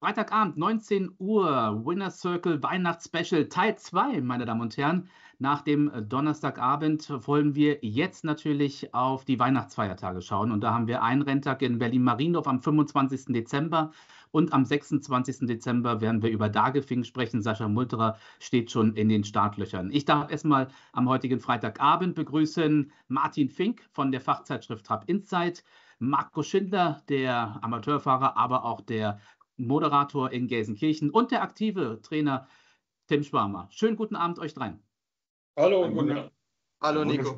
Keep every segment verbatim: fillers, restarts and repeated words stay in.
Freitagabend, neunzehn Uhr, Winner Circle Weihnachtsspecial Teil zwei, meine Damen und Herren. Nach dem Donnerstagabend wollen wir jetzt natürlich auf die Weihnachtsfeiertage schauen. Und da haben wir einen Renntag in Berlin-Mariendorf am fünfundzwanzigsten Dezember und am sechsundzwanzigsten Dezember werden wir über Dagefing sprechen. Sascha Multerer steht schon in den Startlöchern. Ich darf erstmal am heutigen Freitagabend begrüßen Martin Fink von der Fachzeitschrift Trap Insight, Marco Schindler, der Amateurfahrer, aber auch der Moderator in Gelsenkirchen und der aktive Trainer Tim Schwarmer. Schönen guten Abend euch dreien. Hallo und guten Abend. Hallo Nico.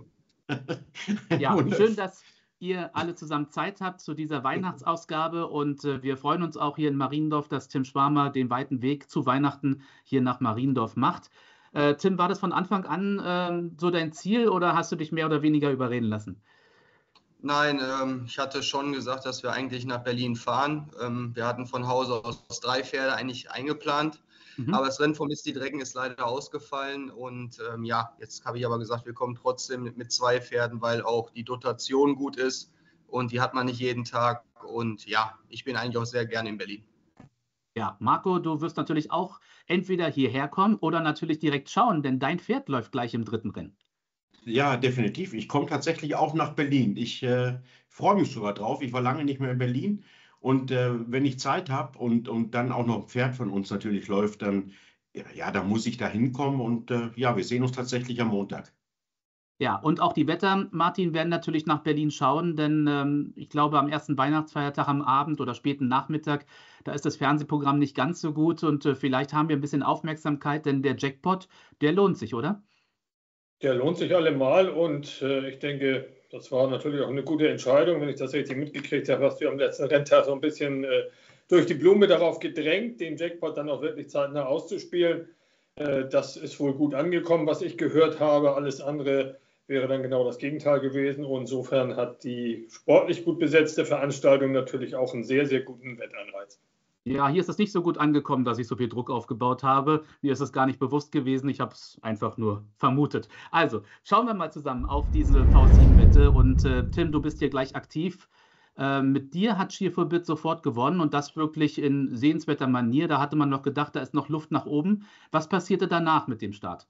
Ja, schön, dass ihr alle zusammen Zeit habt zu dieser Weihnachtsausgabe und äh, wir freuen uns auch hier in Mariendorf, dass Tim Schwarmer den weiten Weg zu Weihnachten hier nach Mariendorf macht. Äh, Tim, war das von Anfang an äh, so dein Ziel oder hast du dich mehr oder weniger überreden lassen? Nein, ähm, ich hatte schon gesagt, dass wir eigentlich nach Berlin fahren. Ähm, wir hatten von Hause aus drei Pferde eigentlich eingeplant, mhm. aber das Rennen vom Misty Dragon ist leider ausgefallen und ähm, ja, jetzt habe ich aber gesagt, wir kommen trotzdem mit, mit zwei Pferden, weil auch die Dotation gut ist und die hat man nicht jeden Tag und ja, ich bin eigentlich auch sehr gerne in Berlin. Ja, Marco, du wirst natürlich auch entweder hierher kommen oder natürlich direkt schauen, denn dein Pferd läuft gleich im dritten Rennen. Ja, definitiv. Ich komme tatsächlich auch nach Berlin. Ich äh, freue mich sogar drauf. Ich war lange nicht mehr in Berlin. Und äh, wenn ich Zeit habe und, und dann auch noch ein Pferd von uns natürlich läuft, dann, ja, ja, dann muss ich da hinkommen. Und äh, ja, wir sehen uns tatsächlich am Montag. Ja, und auch die Wetter, Martin, werden natürlich nach Berlin schauen, denn ähm, ich glaube, am ersten Weihnachtsfeiertag am Abend oder späten Nachmittag, da ist das Fernsehprogramm nicht ganz so gut und äh, vielleicht haben wir ein bisschen Aufmerksamkeit, denn der Jackpot, der lohnt sich, oder? Der lohnt sich allemal und äh, ich denke, das war natürlich auch eine gute Entscheidung, wenn ich das richtig mitgekriegt habe, hast du am letzten Renntag so ein bisschen äh, durch die Blume darauf gedrängt, den Jackpot dann auch wirklich zeitnah auszuspielen. Äh, das ist wohl gut angekommen, was ich gehört habe. Alles andere wäre dann genau das Gegenteil gewesen. Und insofern hat die sportlich gut besetzte Veranstaltung natürlich auch einen sehr, sehr guten Wettanreiz. Ja, hier ist es nicht so gut angekommen, dass ich so viel Druck aufgebaut habe. Mir ist es gar nicht bewusst gewesen. Ich habe es einfach nur vermutet. Also, schauen wir mal zusammen auf diese V sieben-Wette. Und äh, Tim, du bist hier gleich aktiv. Äh, mit dir hat Schierfullbit sofort gewonnen und das wirklich in sehenswerter Manier. Da hatte man noch gedacht, da ist noch Luft nach oben. Was passierte danach mit dem Start?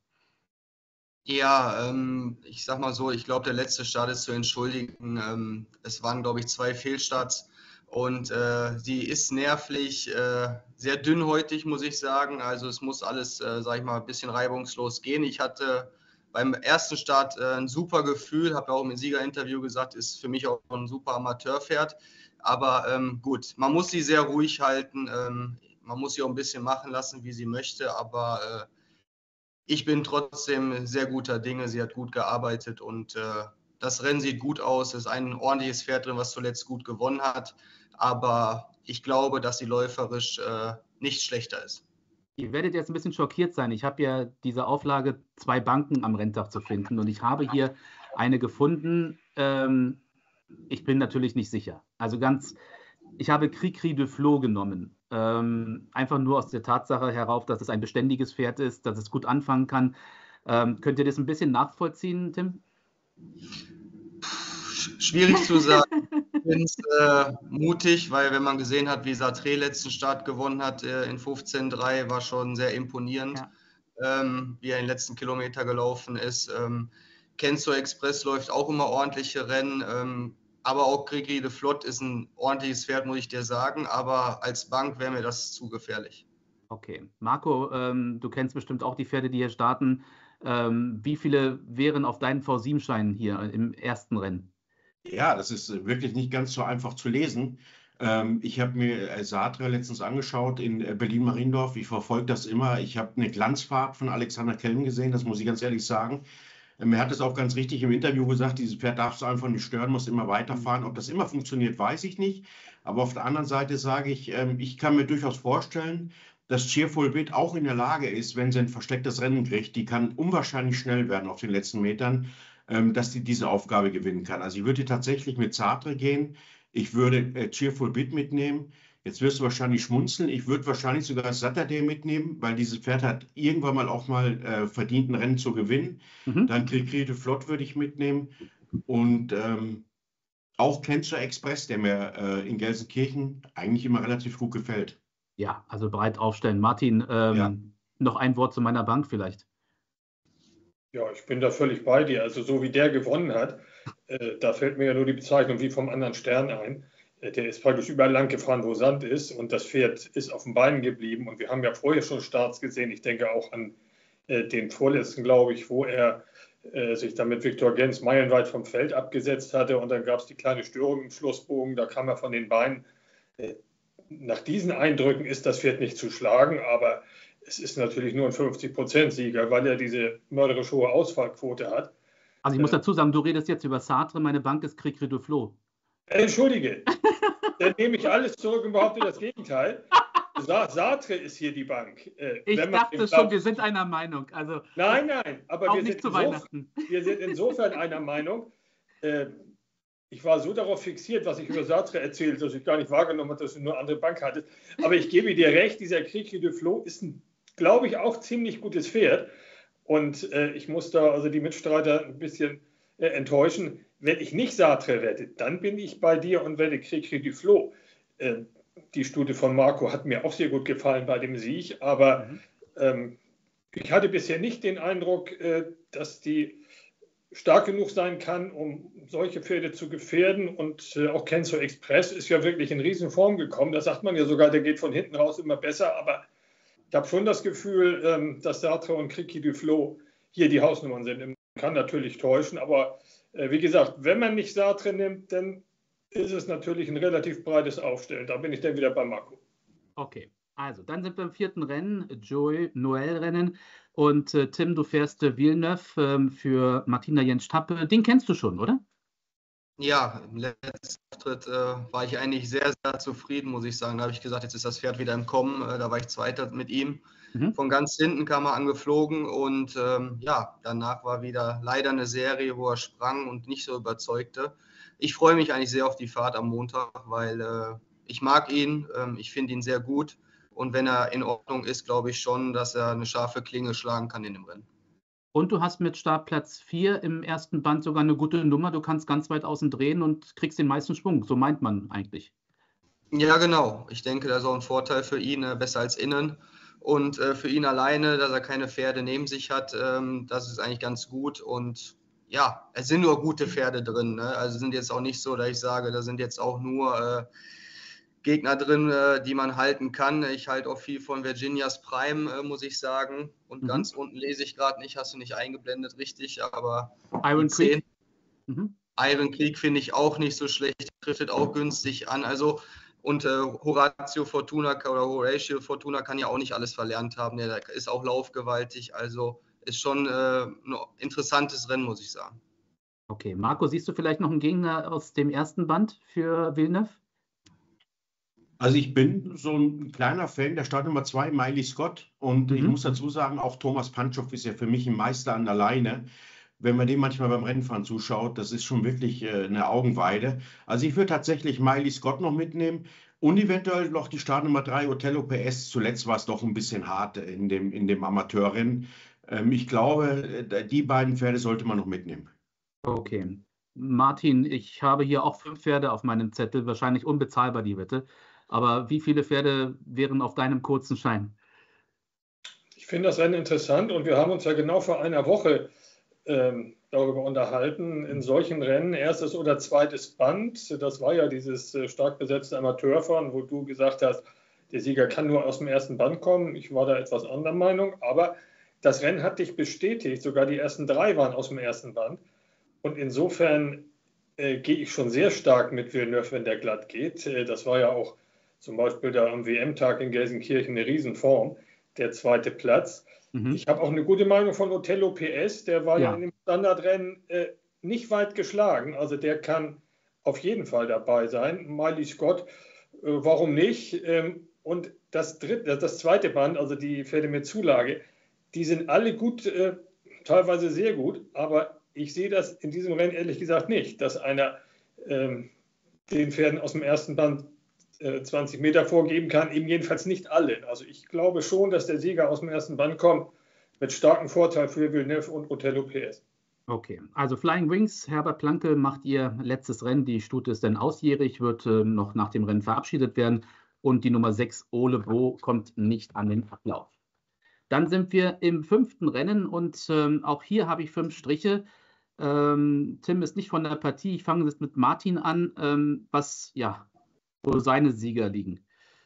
Ja, ähm, ich sag mal so, ich glaube, der letzte Start ist zu entschuldigen. Ähm, es waren, glaube ich, zwei Fehlstarts. Und äh, sie ist nervlich, äh, sehr dünnhäutig, muss ich sagen. Also es muss alles, äh, sag ich mal, ein bisschen reibungslos gehen. Ich hatte beim ersten Start äh, ein super Gefühl, habe auch im Siegerinterview gesagt, ist für mich auch ein super Amateurpferd. Aber ähm, gut, man muss sie sehr ruhig halten. Ähm, man muss sie auch ein bisschen machen lassen, wie sie möchte. Aber äh, ich bin trotzdem sehr guter Dinge. Sie hat gut gearbeitet und äh, das Rennen sieht gut aus. Es ist ein ordentliches Pferd drin, was zuletzt gut gewonnen hat. Aber ich glaube, dass sie läuferisch äh, nicht schlechter ist. Ihr werdet jetzt ein bisschen schockiert sein. Ich habe ja diese Auflage, zwei Banken am Renntag zu finden. Und ich habe hier eine gefunden. Ähm, ich bin natürlich nicht sicher. Also ganz, ich habe Cri-Cri de Flo genommen. Ähm, einfach nur aus der Tatsache herauf, dass es ein beständiges Pferd ist, dass es gut anfangen kann. Ähm, könnt ihr das ein bisschen nachvollziehen, Tim? Schwierig zu sagen. Ich finde es äh, mutig, weil wenn man gesehen hat, wie Sartre letzten Start gewonnen hat äh, in fünfzehn drei, war schon sehr imponierend, ja. ähm, wie er den letzten Kilometer gelaufen ist. Ähm, Kenzo Express läuft auch immer ordentliche Rennen, ähm, aber auch Cri-Cri de Flot ist ein ordentliches Pferd, muss ich dir sagen, aber als Bank wäre mir das zu gefährlich. Okay. Marco, ähm, du kennst bestimmt auch die Pferde, die hier starten. Ähm, wie viele wären auf deinen V sieben-Scheinen hier im ersten Rennen? Ja, das ist wirklich nicht ganz so einfach zu lesen. Ähm, ich habe mir äh, Sartre letztens angeschaut in äh, Berlin-Mariendorf. Ich verfolge das immer. Ich habe eine Glanzfahrt von Alexander Kelm gesehen, das muss ich ganz ehrlich sagen. Ähm, er hat es auch ganz richtig im Interview gesagt, dieses Pferd darfst du einfach nicht stören, muss immer weiterfahren. Ob das immer funktioniert, weiß ich nicht. Aber auf der anderen Seite sage ich, ähm, ich kann mir durchaus vorstellen, dass Cheerful Bit auch in der Lage ist, wenn sie ein verstecktes Rennen kriegt, die kann unwahrscheinlich schnell werden auf den letzten Metern, dass sie diese Aufgabe gewinnen kann. Also ich würde tatsächlich mit Sartre gehen. Ich würde äh, Cheerful Bit mitnehmen. Jetzt wirst du wahrscheinlich schmunzeln. Ich würde wahrscheinlich sogar Saturday mitnehmen, weil dieses Pferd hat irgendwann mal auch mal äh, verdient, ein Rennen zu gewinnen. Mhm. Dann Cri-Cri de Flot würde ich mitnehmen. Und ähm, auch Kenzo Express, der mir äh, in Gelsenkirchen eigentlich immer relativ gut gefällt. Ja, also breit aufstellen. Martin, ähm, Ja. noch ein Wort zu meiner Bank vielleicht. Ja, ich bin da völlig bei dir. Also so wie der gewonnen hat, äh, da fällt mir ja nur die Bezeichnung wie vom anderen Stern ein. Äh, der ist praktisch überall lang gefahren, wo Sand ist, und das Pferd ist auf den Beinen geblieben. Und wir haben ja vorher schon Starts gesehen. Ich denke auch an äh, den vorletzten, glaube ich, wo er äh, sich dann mit Viktor Gens meilenweit vom Feld abgesetzt hatte, und dann gab es die kleine Störung im Schlussbogen, da kam er von den Beinen. Äh, nach diesen Eindrücken ist das Pferd nicht zu schlagen, aber es ist natürlich nur ein fünfzig Prozent Sieger, weil er diese mörderisch hohe Ausfallquote hat. Also ich muss Äh, dazu sagen, du redest jetzt über Sartre, meine Bank ist Cricri du Flot. Entschuldige, dann nehme ich alles zurück und behaupte das Gegenteil. Sa Sartre ist hier die Bank. Äh, Ich wenn man dachte dem schon, glaubt- wir sind einer Meinung. Also Nein, nein, aber auch wir nicht sind, zu insofern, Weihnachten. wir sind insofern einer Meinung. Äh, ich war so darauf fixiert, was ich über Sartre erzählt, dass ich gar nicht wahrgenommen habe, dass du nur eine andere Bank hattest. Aber ich gebe dir recht, dieser Cricri du Flot ist ein, glaube ich, auch ziemlich gutes Pferd. Und äh, ich muss da also die Mitstreiter ein bisschen äh, enttäuschen. Wenn ich nicht Sartre wette, dann bin ich bei dir und wette Cricri du Flot. Äh, die Studie von Marco hat mir auch sehr gut gefallen bei dem Sieg, aber Mhm. ähm, ich hatte bisher nicht den Eindruck, äh, dass die stark genug sein kann, um solche Pferde zu gefährden. Und äh, auch Kenzo Express ist ja wirklich in Riesenform gekommen. Da sagt man ja sogar, der geht von hinten raus immer besser. Aber ich habe schon das Gefühl, ähm, dass Sartre und Cricri du Flot hier die Hausnummern sind. Man kann natürlich täuschen, aber äh, wie gesagt, wenn man nicht Sartre nimmt, dann ist es natürlich ein relativ breites Aufstellen. Da bin ich dann wieder bei Marco. Okay, also dann sind wir im vierten Rennen, Joy-Noel-Rennen. Und äh, Tim, du fährst äh, Villeneuve ähm, für Martina Jentsch-Tappe. Den kennst du schon, oder? Ja, im letzten Auftritt äh, war ich eigentlich sehr, sehr zufrieden, muss ich sagen. Da habe ich gesagt, jetzt ist das Pferd wieder im Kommen. Äh, da war ich Zweiter mit ihm. Mhm. Von ganz hinten kam er angeflogen und ähm, ja, danach war wieder leider eine Serie, wo er sprang und nicht so überzeugte. Ich freue mich eigentlich sehr auf die Fahrt am Montag, weil äh, ich mag ihn, ähm, ich finde ihn sehr gut, und wenn er in Ordnung ist, glaube ich schon, dass er eine scharfe Klinge schlagen kann in dem Rennen. Und du hast mit Startplatz vier im ersten Band sogar eine gute Nummer. Du kannst ganz weit außen drehen und kriegst den meisten Schwung. So meint man eigentlich. Ja, genau. Ich denke, das ist auch ein Vorteil für ihn, äh, besser als innen. Und äh, für ihn alleine, dass er keine Pferde neben sich hat, ähm, das ist eigentlich ganz gut. Und ja, es sind nur gute Pferde drin. Ne? Also sind jetzt auch nicht so, dass ich sage, da sind jetzt auch nur äh, Gegner drin, äh, die man halten kann. Ich halte auch viel von Virginias Prime, äh, muss ich sagen. Und Mhm. ganz unten lese ich gerade nicht, hast du nicht eingeblendet, richtig, aber Iron die zehn. Creek. Mhm. Iron Creek finde ich auch nicht so schlecht, trifft auch günstig an. Also und äh, Horatio Fortuna oder Horatio Fortuna kann ja auch nicht alles verlernt haben. Der ist auch laufgewaltig. Also ist schon äh, ein interessantes Rennen, muss ich sagen. Okay, Marco, siehst du vielleicht noch einen Gegner aus dem ersten Band für Villeneuve? Also ich bin so ein kleiner Fan der Startnummer zwei, Miley Scott. Und ich Mhm. muss dazu sagen, auch Thomas Panchow ist ja für mich ein Meister an der Leine. Wenn man dem manchmal beim Rennfahren zuschaut, das ist schon wirklich äh, eine Augenweide. Also ich würde tatsächlich Miley Scott noch mitnehmen und eventuell noch die Startnummer drei, Othello P S. Zuletzt war es doch ein bisschen hart in dem, in dem Amateurrennen. Ähm, ich glaube, äh, die beiden Pferde sollte man noch mitnehmen. Okay. Martin, ich habe hier auch fünf Pferde auf meinem Zettel, wahrscheinlich unbezahlbar die Wette. Aber wie viele Pferde wären auf deinem kurzen Schein? Ich finde das Rennen interessant, und wir haben uns ja genau vor einer Woche ähm, darüber unterhalten, in solchen Rennen erstes oder zweites Band. Das war ja dieses äh, stark besetzte Amateurfahren, wo du gesagt hast, der Sieger kann nur aus dem ersten Band kommen. Ich war da etwas anderer Meinung, aber das Rennen hat dich bestätigt. Sogar die ersten drei waren aus dem ersten Band. Und insofern äh, gehe ich schon sehr stark mit Villeneuve, wenn der glatt geht. Äh, das war ja auch zum Beispiel da am W M-Tag in Gelsenkirchen eine Riesenform, der zweite Platz. Mhm. Ich habe auch eine gute Meinung von Othello P S. Der war ja, Ja. in dem Standardrennen äh, nicht weit geschlagen. Also der kann auf jeden Fall dabei sein. Miley Scott, äh, warum nicht? Ähm, und das, dritte, das zweite Band, also die Pferde mit Zulage, die sind alle gut, äh, teilweise sehr gut. Aber ich sehe das in diesem Rennen ehrlich gesagt nicht, dass einer ähm, den Pferden aus dem ersten Band zwanzig Meter vorgeben kann, eben jedenfalls nicht alle. Also ich glaube schon, dass der Sieger aus dem ersten Band kommt, mit starkem Vorteil für Villeneuve und Othello P S. Okay, also Flying Wings, Herbert Planke macht ihr letztes Rennen. Die Stute ist dann ausjährig, wird äh, noch nach dem Rennen verabschiedet werden. und die Nummer sechs Ole Bo kommt nicht an den Ablauf. Dann sind wir im fünften Rennen und ähm, auch hier habe ich fünf Striche. Ähm, Tim ist nicht von der Partie. Ich fange jetzt mit Martin an, ähm, was, ja, wo seine Sieger liegen.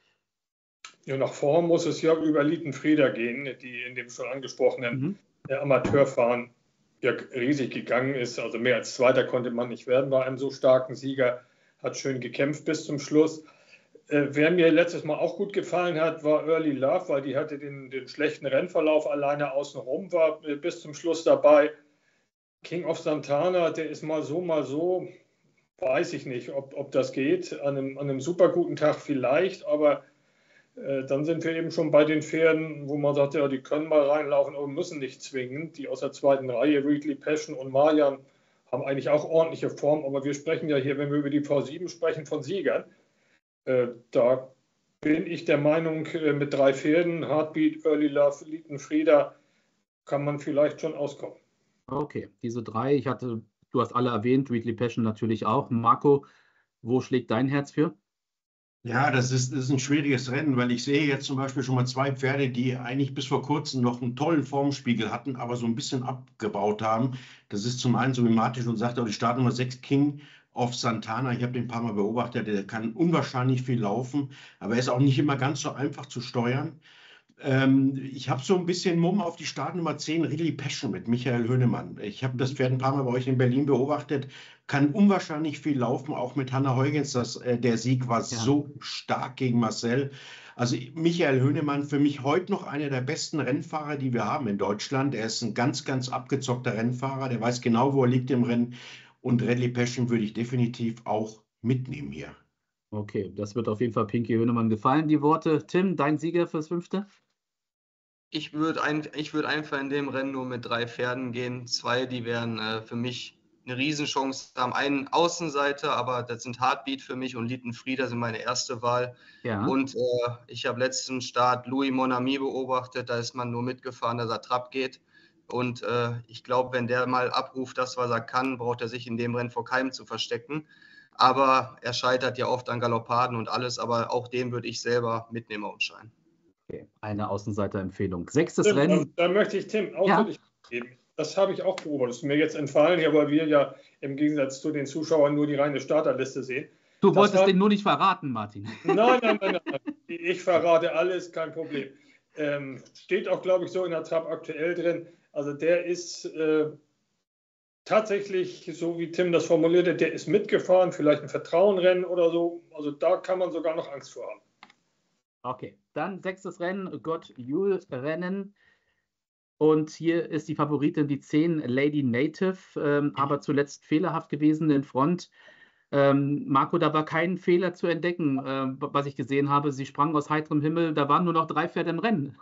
Ja, nach vorn muss es ja über Lietenfrieder gehen, die in dem schon angesprochenen mhm. äh, Amateurfahren ja riesig gegangen ist. Also mehr als Zweiter konnte man nicht werden bei einem so starken Sieger. Hat schön gekämpft bis zum Schluss. Äh, wer mir letztes Mal auch gut gefallen hat, war Early Love, weil die hatte den, den schlechten Rennverlauf alleine außenrum, war äh, bis zum Schluss dabei. King of Santana, der ist mal so, mal so, weiß ich nicht, ob, ob das geht. An einem, an einem super guten Tag vielleicht, aber äh, dann sind wir eben schon bei den Pferden, wo man sagt, ja, die können mal reinlaufen, aber müssen nicht zwingen. Die aus der zweiten Reihe, Wheatley, Passion und Marjan, haben eigentlich auch ordentliche Form, aber wir sprechen ja hier, wenn wir über die V sieben sprechen, von Siegern. Äh, da bin ich der Meinung, äh, mit drei Pferden, Heartbeat, Early Love, Lietenfrieder, kann man vielleicht schon auskommen. Okay, diese drei, ich hatte, du hast alle erwähnt, Wheatley Passion natürlich auch. Marco, wo schlägt dein Herz für? Ja, das ist, das ist ein schwieriges Rennen, weil ich sehe jetzt zum Beispiel schon mal zwei Pferde, die eigentlich bis vor kurzem noch einen tollen Formspiegel hatten, aber so ein bisschen abgebaut haben. Das ist zum einen so wie Martin schon sagte, die Startnummer sechs King of Santana. Ich habe den ein paar Mal beobachtet, der kann unwahrscheinlich viel laufen, aber er ist auch nicht immer ganz so einfach zu steuern. Ähm, ich habe so ein bisschen Mumm auf die Startnummer zehn, Really Passion mit Michael Hönemann. Ich habe das Pferd ein paar Mal bei euch in Berlin beobachtet, kann unwahrscheinlich viel laufen, auch mit Hannah Huygens. Das, äh, der Sieg war ja so stark gegen Marcel. Also Michael Hönemann, für mich heute noch einer der besten Rennfahrer, die wir haben in Deutschland. Er ist ein ganz, ganz abgezockter Rennfahrer, der weiß genau, wo er liegt im Rennen. Und Really Passion würde ich definitiv auch mitnehmen hier. Okay, das wird auf jeden Fall Pinky Hönemann gefallen, die Worte. Tim, dein Sieger fürs Fünfte? Ich würde ein, ich würd einfach in dem Rennen nur mit drei Pferden gehen. Zwei, die wären äh, für mich eine Riesenchance haben. Einen Außenseiter, aber das sind Heartbeat für mich und Lietenfrieder sind meine erste Wahl. Ja. Und äh, ich habe letzten Start Louis Monami beobachtet, da ist man nur mitgefahren, dass er Trab geht. Und äh, ich glaube, wenn der mal abruft, das, was er kann, braucht er sich in dem Rennen vor keinem zu verstecken. Aber er scheitert ja oft an Galoppaden und alles, aber auch den würde ich selber mitnehmen und scheinen. Okay, eine Außenseiterempfehlung. Sechstes Tim, Rennen. Da, da möchte ich Tim ausdrücklich geben. Ja. Das habe ich auch beobachtet. Das ist mir jetzt entfallen, hier, weil wir ja im Gegensatz zu den Zuschauern nur die reine Starterliste sehen. Du das wolltest war... den nur nicht verraten, Martin. Nein, nein, nein, nein. Ich verrate alles, kein Problem. Ähm, steht auch, glaube ich, so in der Trab aktuell drin. Also der ist äh, tatsächlich, so wie Tim das formulierte, der ist mitgefahren, vielleicht ein Vertrauenrennen oder so. Also da kann man sogar noch Angst vor haben. Okay, dann sechstes Rennen, Gott-Jul-Rennen. Und hier ist die Favoritin die zehn, Lady Native, ähm, aber zuletzt fehlerhaft gewesen in Front. Ähm, Marco, da war kein Fehler zu entdecken, äh, was ich gesehen habe. Sie sprang aus heiterem Himmel, da waren nur noch drei Pferde im Rennen.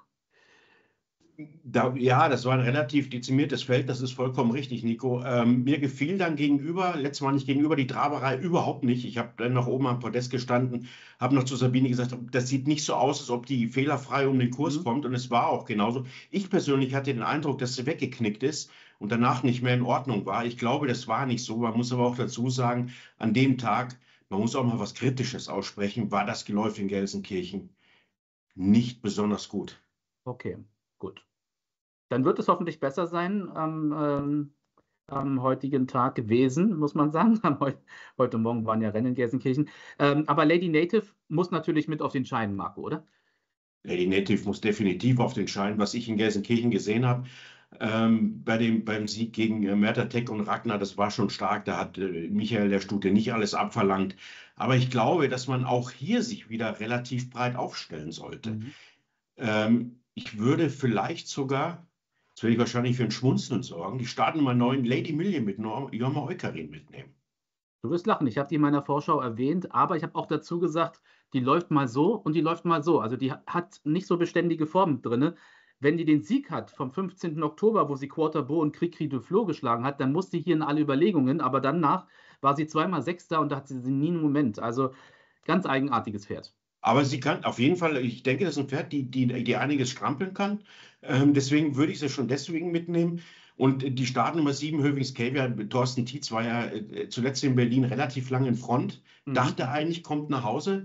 Da, ja, das war ein relativ dezimiertes Feld, das ist vollkommen richtig, Nico. Ähm, mir gefiel dann gegenüber, letztes Mal nicht gegenüber, die Traberei überhaupt nicht. Ich habe dann noch oben am Podest gestanden, habe noch zu Sabine gesagt, das sieht nicht so aus, als ob die fehlerfrei um den Kurs mhm. kommt. Und es war auch genauso. Ich persönlich hatte den Eindruck, dass sie weggeknickt ist und danach nicht mehr in Ordnung war. Ich glaube, das war nicht so. Man muss aber auch dazu sagen, an dem Tag, man muss auch mal was Kritisches aussprechen, war das Geläuf in Gelsenkirchen nicht besonders gut. Okay, gut. Dann wird es hoffentlich besser sein am, ähm, am heutigen Tag gewesen, muss man sagen. Heute, heute Morgen waren ja Rennen in Gelsenkirchen. Ähm, aber Lady Native muss natürlich mit auf den Schein, Marco, oder? Lady Native muss definitiv auf den Schein. Was ich in Gelsenkirchen gesehen habe, ähm, bei dem, beim Sieg gegen äh, Mertatek und Ragnar, das war schon stark. Da hat äh, Michael der Stute nicht alles abverlangt. Aber ich glaube, dass man auch hier sich wieder relativ breit aufstellen sollte. Mhm. Ähm, ich würde vielleicht sogar... Jetzt werde ich wahrscheinlich für ein Schmunzeln sorgen. Die Startnummer neun, Lady Million mit Jorma Eukarin mitnehmen. Du wirst lachen. Ich habe die in meiner Vorschau erwähnt, aber ich habe auch dazu gesagt, die läuft mal so und die läuft mal so. Also die hat nicht so beständige Formen drin. Wenn die den Sieg hat vom fünfzehnten Oktober, wo sie Quarterbo und Cricri du Flot geschlagen hat, dann muss die hier in alle Überlegungen. Aber danach war sie zweimal Sechster und da hat sie nie einen Moment. Also ganz eigenartiges Pferd. Aber sie kann auf jeden Fall, ich denke, das ist ein Pferd, die, die, die einiges strampeln kann. Ähm, deswegen würde ich sie schon deswegen mitnehmen. Und die Startnummer sieben, Höfings Caviar, Thorsten Tietz war ja äh, zuletzt in Berlin relativ lang in Front. Mhm. Dachte eigentlich, kommt nach Hause.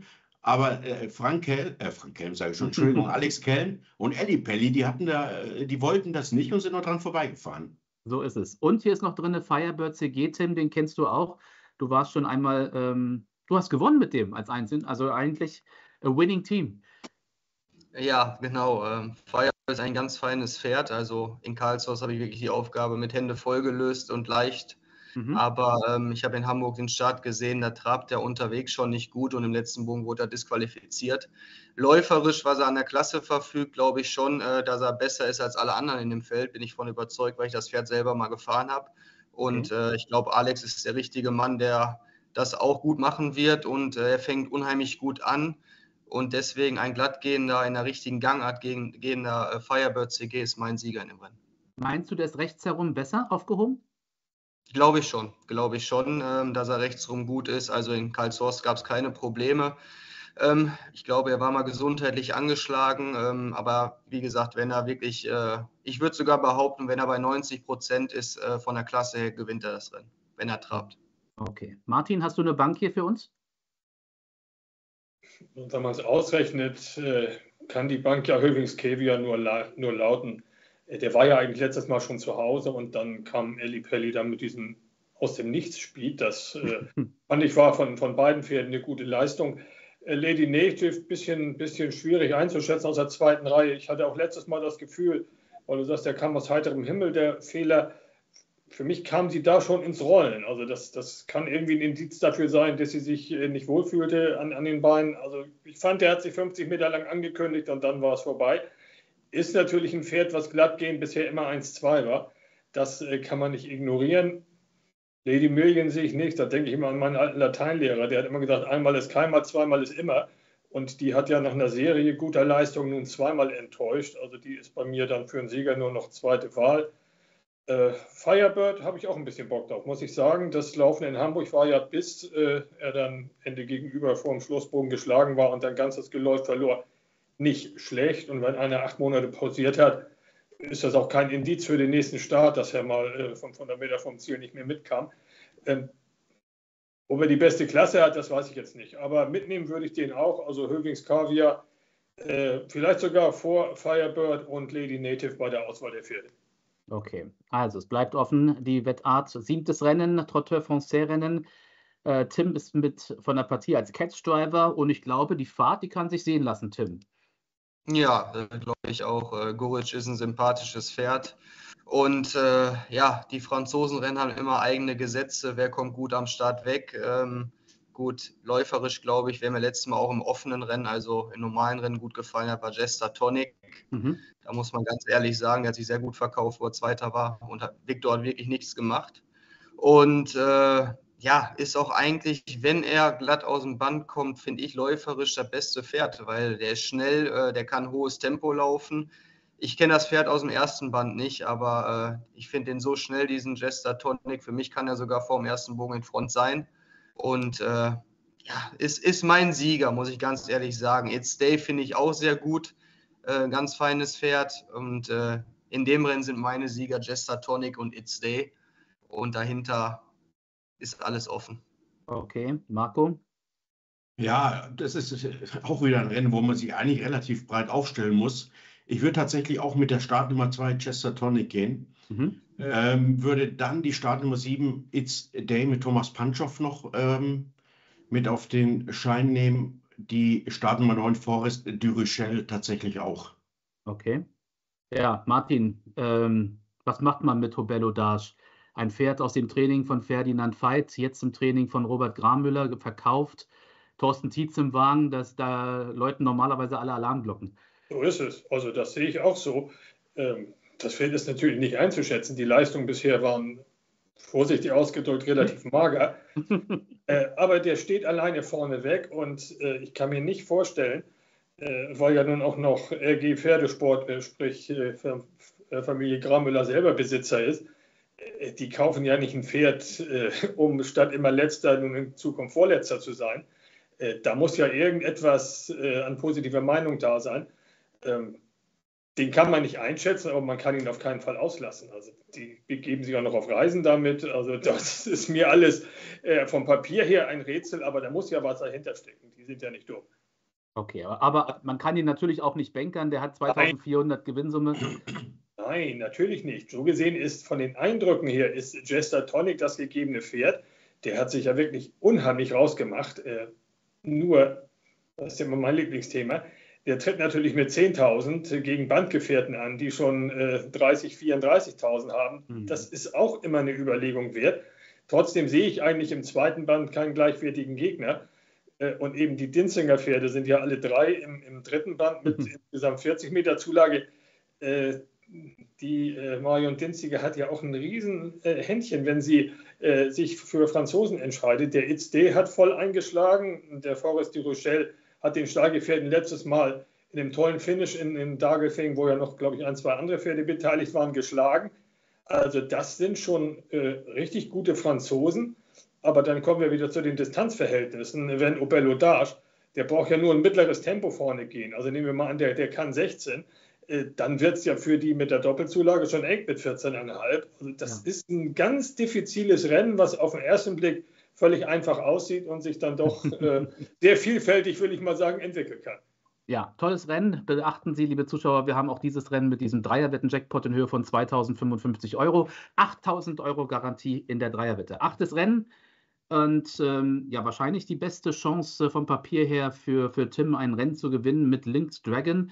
Aber äh, Frank Kell, äh, Frank Kelm sage ich schon, Entschuldigung, Alex Kelm und Ellipelli, die hatten da, äh, die wollten das nicht und sind noch dran vorbeigefahren. So ist es. Und hier ist noch drin Firebird C G, Tim, den kennst du auch. Du warst schon einmal, ähm, du hast gewonnen mit dem als Einzelnen, also eigentlich a winning team. Ja, genau. Ähm, Firebird ist ein ganz feines Pferd. Also in Karlsruhe habe ich wirklich die Aufgabe mit Hände voll gelöst und leicht. Mhm. Aber ähm, ich habe in Hamburg den Start gesehen, da trabt er unterwegs schon nicht gut und im letzten Bogen wurde er disqualifiziert. Läuferisch, was er an der Klasse verfügt, glaube ich schon, äh, dass er besser ist als alle anderen in dem Feld. Bin ich von überzeugt, weil ich das Pferd selber mal gefahren habe. Und okay. äh, ich glaube, Alex ist der richtige Mann, der das auch gut machen wird und äh, er fängt unheimlich gut an. Und deswegen ein glattgehender, in der richtigen Gangart gehender äh, Firebird C G ist mein Sieger in dem Rennen. Meinst du, der ist rechts herum besser aufgehoben? Glaube ich schon, glaube ich schon, ähm, dass er rechtsrum gut ist. Also in Karlshorst gab es keine Probleme. Ähm, ich glaube, er war mal gesundheitlich angeschlagen, ähm, aber wie gesagt, wenn er wirklich, äh, ich würde sogar behaupten, wenn er bei neunzig Prozent ist äh, von der Klasse her, gewinnt er das Rennen, wenn er trabt. Okay. Martin, hast du eine Bank hier für uns? Und wenn man es ausrechnet, äh, kann die Bank ja Höfings Kevier nur, la nur lauten. Der war ja eigentlich letztes Mal schon zu Hause und dann kam Ellipelli dann mit diesem aus dem Nichts-Speed. Das äh, fand ich war von, von beiden Pferden eine gute Leistung. Äh, Lady Native, bisschen, bisschen schwierig einzuschätzen aus der zweiten Reihe. Ich hatte auch letztes Mal das Gefühl, weil du sagst, der kam aus heiterem Himmel, der Fehler. Für mich kam sie da schon ins Rollen. Also das, das kann irgendwie ein Indiz dafür sein, dass sie sich nicht wohlfühlte an, an den Beinen. Also ich fand, der hat sich fünfzig Meter lang angekündigt und dann war es vorbei. Ist natürlich ein Pferd, was glattgehend bisher immer eins zwei war. Das äh, kann man nicht ignorieren. Lady Million sehe ich nicht. Da denke ich immer an meinen alten Lateinlehrer. Der hat immer gesagt, einmal ist keinmal, zweimal ist immer. Und die hat ja nach einer Serie guter Leistung nun zweimal enttäuscht. Also die ist bei mir dann für einen Sieger nur noch zweite Wahl. Äh, Firebird habe ich auch ein bisschen Bock drauf, muss ich sagen. Das Laufen in Hamburg war ja, bis äh, er dann Ende gegenüber vor dem Schlussbogen geschlagen war und dann ganz das Geläuf verlor, nicht schlecht. Und wenn einer acht Monate pausiert hat, ist das auch kein Indiz für den nächsten Start, dass er mal äh, fünfhundert Meter vom Ziel nicht mehr mitkam. Ähm, ob er die beste Klasse hat, das weiß ich jetzt nicht. Aber mitnehmen würde ich den auch. Also Höfings Kaviar, äh, vielleicht sogar vor Firebird und Lady Native bei der Auswahl der Pferde. Okay, also es bleibt offen, die Wettart, siebtes Rennen, Trottoir Français Rennen. Äh, Tim ist mit von der Partie als Catch-Driver und ich glaube, die Fahrt, die kann sich sehen lassen, Tim. Ja, äh, glaube ich auch. Äh, Goric ist ein sympathisches Pferd. Und äh, ja, die Franzosenrennen haben immer eigene Gesetze. Wer kommt gut am Start weg? Ähm, gut, läuferisch, glaube ich, wer mir letztes Mal auch im offenen Rennen, also im normalen Rennen gut gefallen hat, war Jester Tonic. Mhm. Da muss man ganz ehrlich sagen, der hat sich sehr gut verkauft, wo er Zweiter war. Und hat, Victor hat wirklich nichts gemacht. Und äh, ja, ist auch eigentlich, wenn er glatt aus dem Band kommt, finde ich läuferisch das beste Pferd, weil der ist schnell, äh, der kann hohes Tempo laufen. Ich kenne das Pferd aus dem ersten Band nicht, aber äh, ich finde den so schnell, diesen Jester Tonic. Für mich kann er sogar vor dem ersten Bogen in Front sein. Und äh, ja, ist, ist mein Sieger, muss ich ganz ehrlich sagen. It's Day finde ich auch sehr gut. Äh, ganz feines Pferd. Und äh, in dem Rennen sind meine Sieger Jester Tonic und It's Day. Und dahinter ist alles offen. Okay, Marco? Ja, das ist auch wieder ein Rennen, wo man sich eigentlich relativ breit aufstellen muss. Ich würde tatsächlich auch mit der Startnummer zwei Jester Tonic gehen. Mhm. Ähm, würde dann die Startnummer sieben It's Day mit Thomas Panchow noch ähm, mit auf den Schein nehmen. Die Startnummer neun Forest du Rochelle tatsächlich auch. Okay. Ja, Martin, ähm, was macht man mit Hobello Dash? Ein Pferd aus dem Training von Ferdinand Veit, jetzt im Training von Robert Gramüller, verkauft. Thorsten Tietz im Wagen, dass da läuten normalerweise alle Alarmglocken. So ist es. Also das sehe ich auch so. Ähm, das Pferd ist natürlich nicht einzuschätzen. Die Leistungen bisher waren, vorsichtig ausgedrückt, relativ mager. äh, aber der steht alleine vorne weg und äh, ich kann mir nicht vorstellen, äh, weil ja nun auch noch R G Pferdesport, äh, sprich äh, Familie Gramüller selber Besitzer ist, äh, die kaufen ja nicht ein Pferd, äh, um statt immer Letzter nun in Zukunft Vorletzter zu sein. Äh, da muss ja irgendetwas äh, an positiver Meinung da sein. Ähm, den kann man nicht einschätzen, aber man kann ihn auf keinen Fall auslassen. Also die begeben sich auch noch auf Reisen damit. Also das ist mir alles äh, vom Papier her ein Rätsel, aber da muss ja was dahinter stecken. Die sind ja nicht dumm. Okay, aber, aber man kann ihn natürlich auch nicht bänkern, der hat zweitausendvierhundert Gewinnsumme. Nein, natürlich nicht. So gesehen ist von den Eindrücken her ist Jester Tonic das gegebene Pferd. Der hat sich ja wirklich unheimlich rausgemacht. Äh, nur, das ist ja immer mein Lieblingsthema, der tritt natürlich mit zehntausend gegen Bandgefährten an, die schon äh, dreißig, vierunddreißigtausend haben. Mhm. Das ist auch immer eine Überlegung wert. Trotzdem sehe ich eigentlich im zweiten Band keinen gleichwertigen Gegner. Äh, und eben die Dinzinger Pferde sind ja alle drei im, im dritten Band mit insgesamt vierzig Meter Zulage. Äh, die äh, Marion Dinziger hat ja auch ein riesen äh, Händchen, wenn sie äh, sich für Franzosen entscheidet. Der X D hat voll eingeschlagen, der Forest de Rochelle hat den Stallgefährten letztes Mal in dem tollen Finish in, in Dagelfing, wo ja noch, glaube ich, ein, zwei andere Pferde beteiligt waren, geschlagen. Also das sind schon äh, richtig gute Franzosen. Aber dann kommen wir wieder zu den Distanzverhältnissen. Wenn Obello Dage, der braucht ja nur ein mittleres Tempo vorne gehen. Also nehmen wir mal an, der, der kann sechzehn. Dann wird es ja für die mit der Doppelzulage schon eng mit vierzehn Komma fünf. Also das ja. ist ein ganz diffiziles Rennen, was auf den ersten Blick völlig einfach aussieht und sich dann doch äh, sehr vielfältig, will ich mal sagen, entwickeln kann. Ja, tolles Rennen. Beachten Sie, liebe Zuschauer, wir haben auch dieses Rennen mit diesem Dreierwetten-Jackpot in Höhe von zweitausendfünfundfünfzig Euro. achttausend Euro Garantie in der Dreierwette. Achtes Rennen und ähm, ja, wahrscheinlich die beste Chance vom Papier her für, für Tim, ein Rennen zu gewinnen mit Linked Dragon.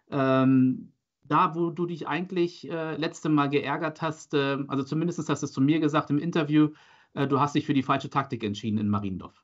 Ähm, da, wo du dich eigentlich äh, letzte Mal geärgert hast, äh, also zumindest hast du es zu mir gesagt im Interview, äh, du hast dich für die falsche Taktik entschieden in Mariendorf.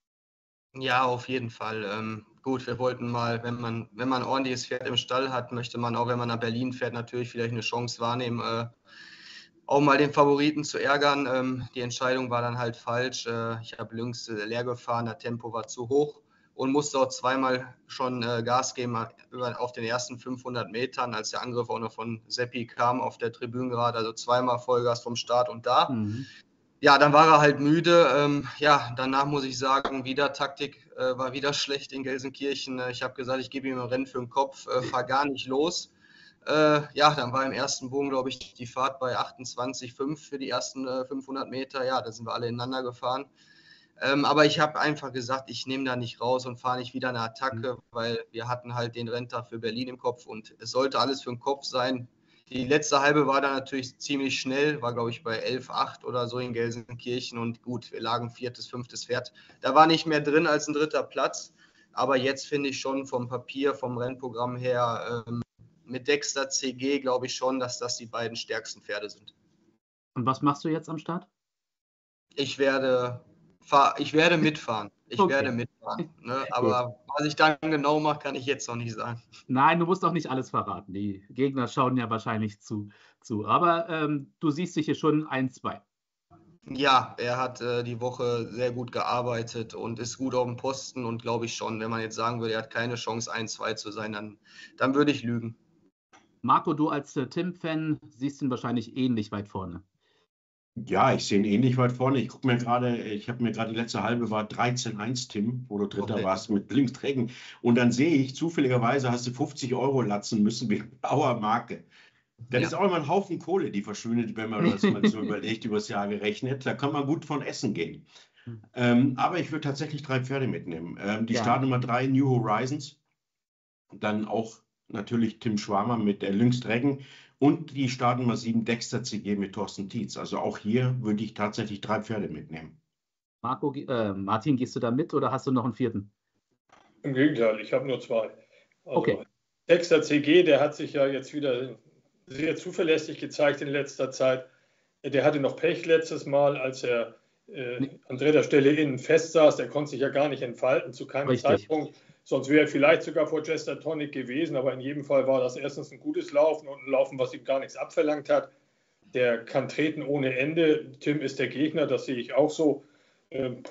Ja, auf jeden Fall. Ähm, gut, wir wollten mal, wenn man, wenn man ein ordentliches Pferd im Stall hat, möchte man auch, wenn man nach Berlin fährt, natürlich vielleicht eine Chance wahrnehmen, äh, auch mal den Favoriten zu ärgern. Ähm, die Entscheidung war dann halt falsch. Äh, ich habe links äh, leer gefahren, das Tempo war zu hoch und musste auch zweimal schon äh, Gas geben über, auf den ersten fünfhundert Metern, als der Angriff auch noch von Seppi kam auf der Tribünengerade, also zweimal Vollgas vom Start und da. Mhm. Ja, dann war er halt müde. Ähm, ja, danach muss ich sagen, wieder Taktik äh, war wieder schlecht in Gelsenkirchen. Ich habe gesagt, ich gebe ihm ein Rennen für den Kopf, äh, fahr gar nicht los. Äh, ja, dann war im ersten Bogen, glaube ich, die Fahrt bei achtundzwanzig Komma fünf für die ersten äh, fünfhundert Meter. Ja, da sind wir alle ineinander gefahren. Ähm, aber ich habe einfach gesagt, ich nehme da nicht raus und fahre nicht wieder eine Attacke, mhm. weil wir hatten halt den Renntag für Berlin im Kopf und es sollte alles für den Kopf sein. Die letzte halbe war dann natürlich ziemlich schnell, war glaube ich bei elf Komma acht oder so in Gelsenkirchen und gut, wir lagen viertes, fünftes Pferd. Da war nicht mehr drin als ein dritter Platz, aber jetzt finde ich schon vom Papier, vom Rennprogramm her, ähm, mit Dexter C G glaube ich schon, dass das die beiden stärksten Pferde sind. Und was machst du jetzt am Start? Ich werde, fahr, ich werde mitfahren. Ich okay. werde mitfahren. Ne? Aber was ich dann genau mache, kann ich jetzt noch nicht sagen. Nein, du musst auch nicht alles verraten. Die Gegner schauen ja wahrscheinlich zu. zu. Aber ähm, du siehst dich hier schon ein, zwei. Ja, er hat äh, die Woche sehr gut gearbeitet und ist gut auf dem Posten. Und glaube ich schon, wenn man jetzt sagen würde, er hat keine Chance, ein, zwei zu sein, dann, dann würde ich lügen. Marco, du als äh, Tim-Fan siehst ihn wahrscheinlich ähnlich weit vorne. Ja, ich sehe ihn ähnlich weit vorne. Ich gucke mir gerade, ich habe mir gerade die letzte halbe war dreizehn eins, Tim, wo du Dritter okay. warst mit Linksträgen. Und dann sehe ich, zufälligerweise hast du fünfzig Euro latzen müssen wegen blauer Marke. Das ja. ist auch immer ein Haufen Kohle, die verschwindet, wenn man das mal so überlegt, übers Jahr gerechnet. Da kann man gut von essen gehen. Mhm. Ähm, aber ich würde tatsächlich drei Pferde mitnehmen. Ähm, die ja. Startnummer drei, New Horizons. Dann auch natürlich Tim Schwarmer mit der Lynx-Dragon und die Startnummer sieben, Dexter C G mit Thorsten Tietz. Also auch hier würde ich tatsächlich drei Pferde mitnehmen. Marco, äh, Martin, gehst du da mit oder hast du noch einen vierten? Im Gegenteil, ich habe nur zwei. Also okay. Dexter C G, der hat sich ja jetzt wieder sehr zuverlässig gezeigt in letzter Zeit. Der hatte noch Pech letztes Mal, als er äh, nee. an dritter Stelle innen fest saß. Der konnte sich ja gar nicht entfalten, zu keinem Richtig. Zeitpunkt. Sonst wäre er vielleicht sogar vor Jester Tonic gewesen. Aber in jedem Fall war das erstens ein gutes Laufen und ein Laufen, was ihm gar nichts abverlangt hat. Der kann treten ohne Ende. Tim ist der Gegner, das sehe ich auch so. Ähm,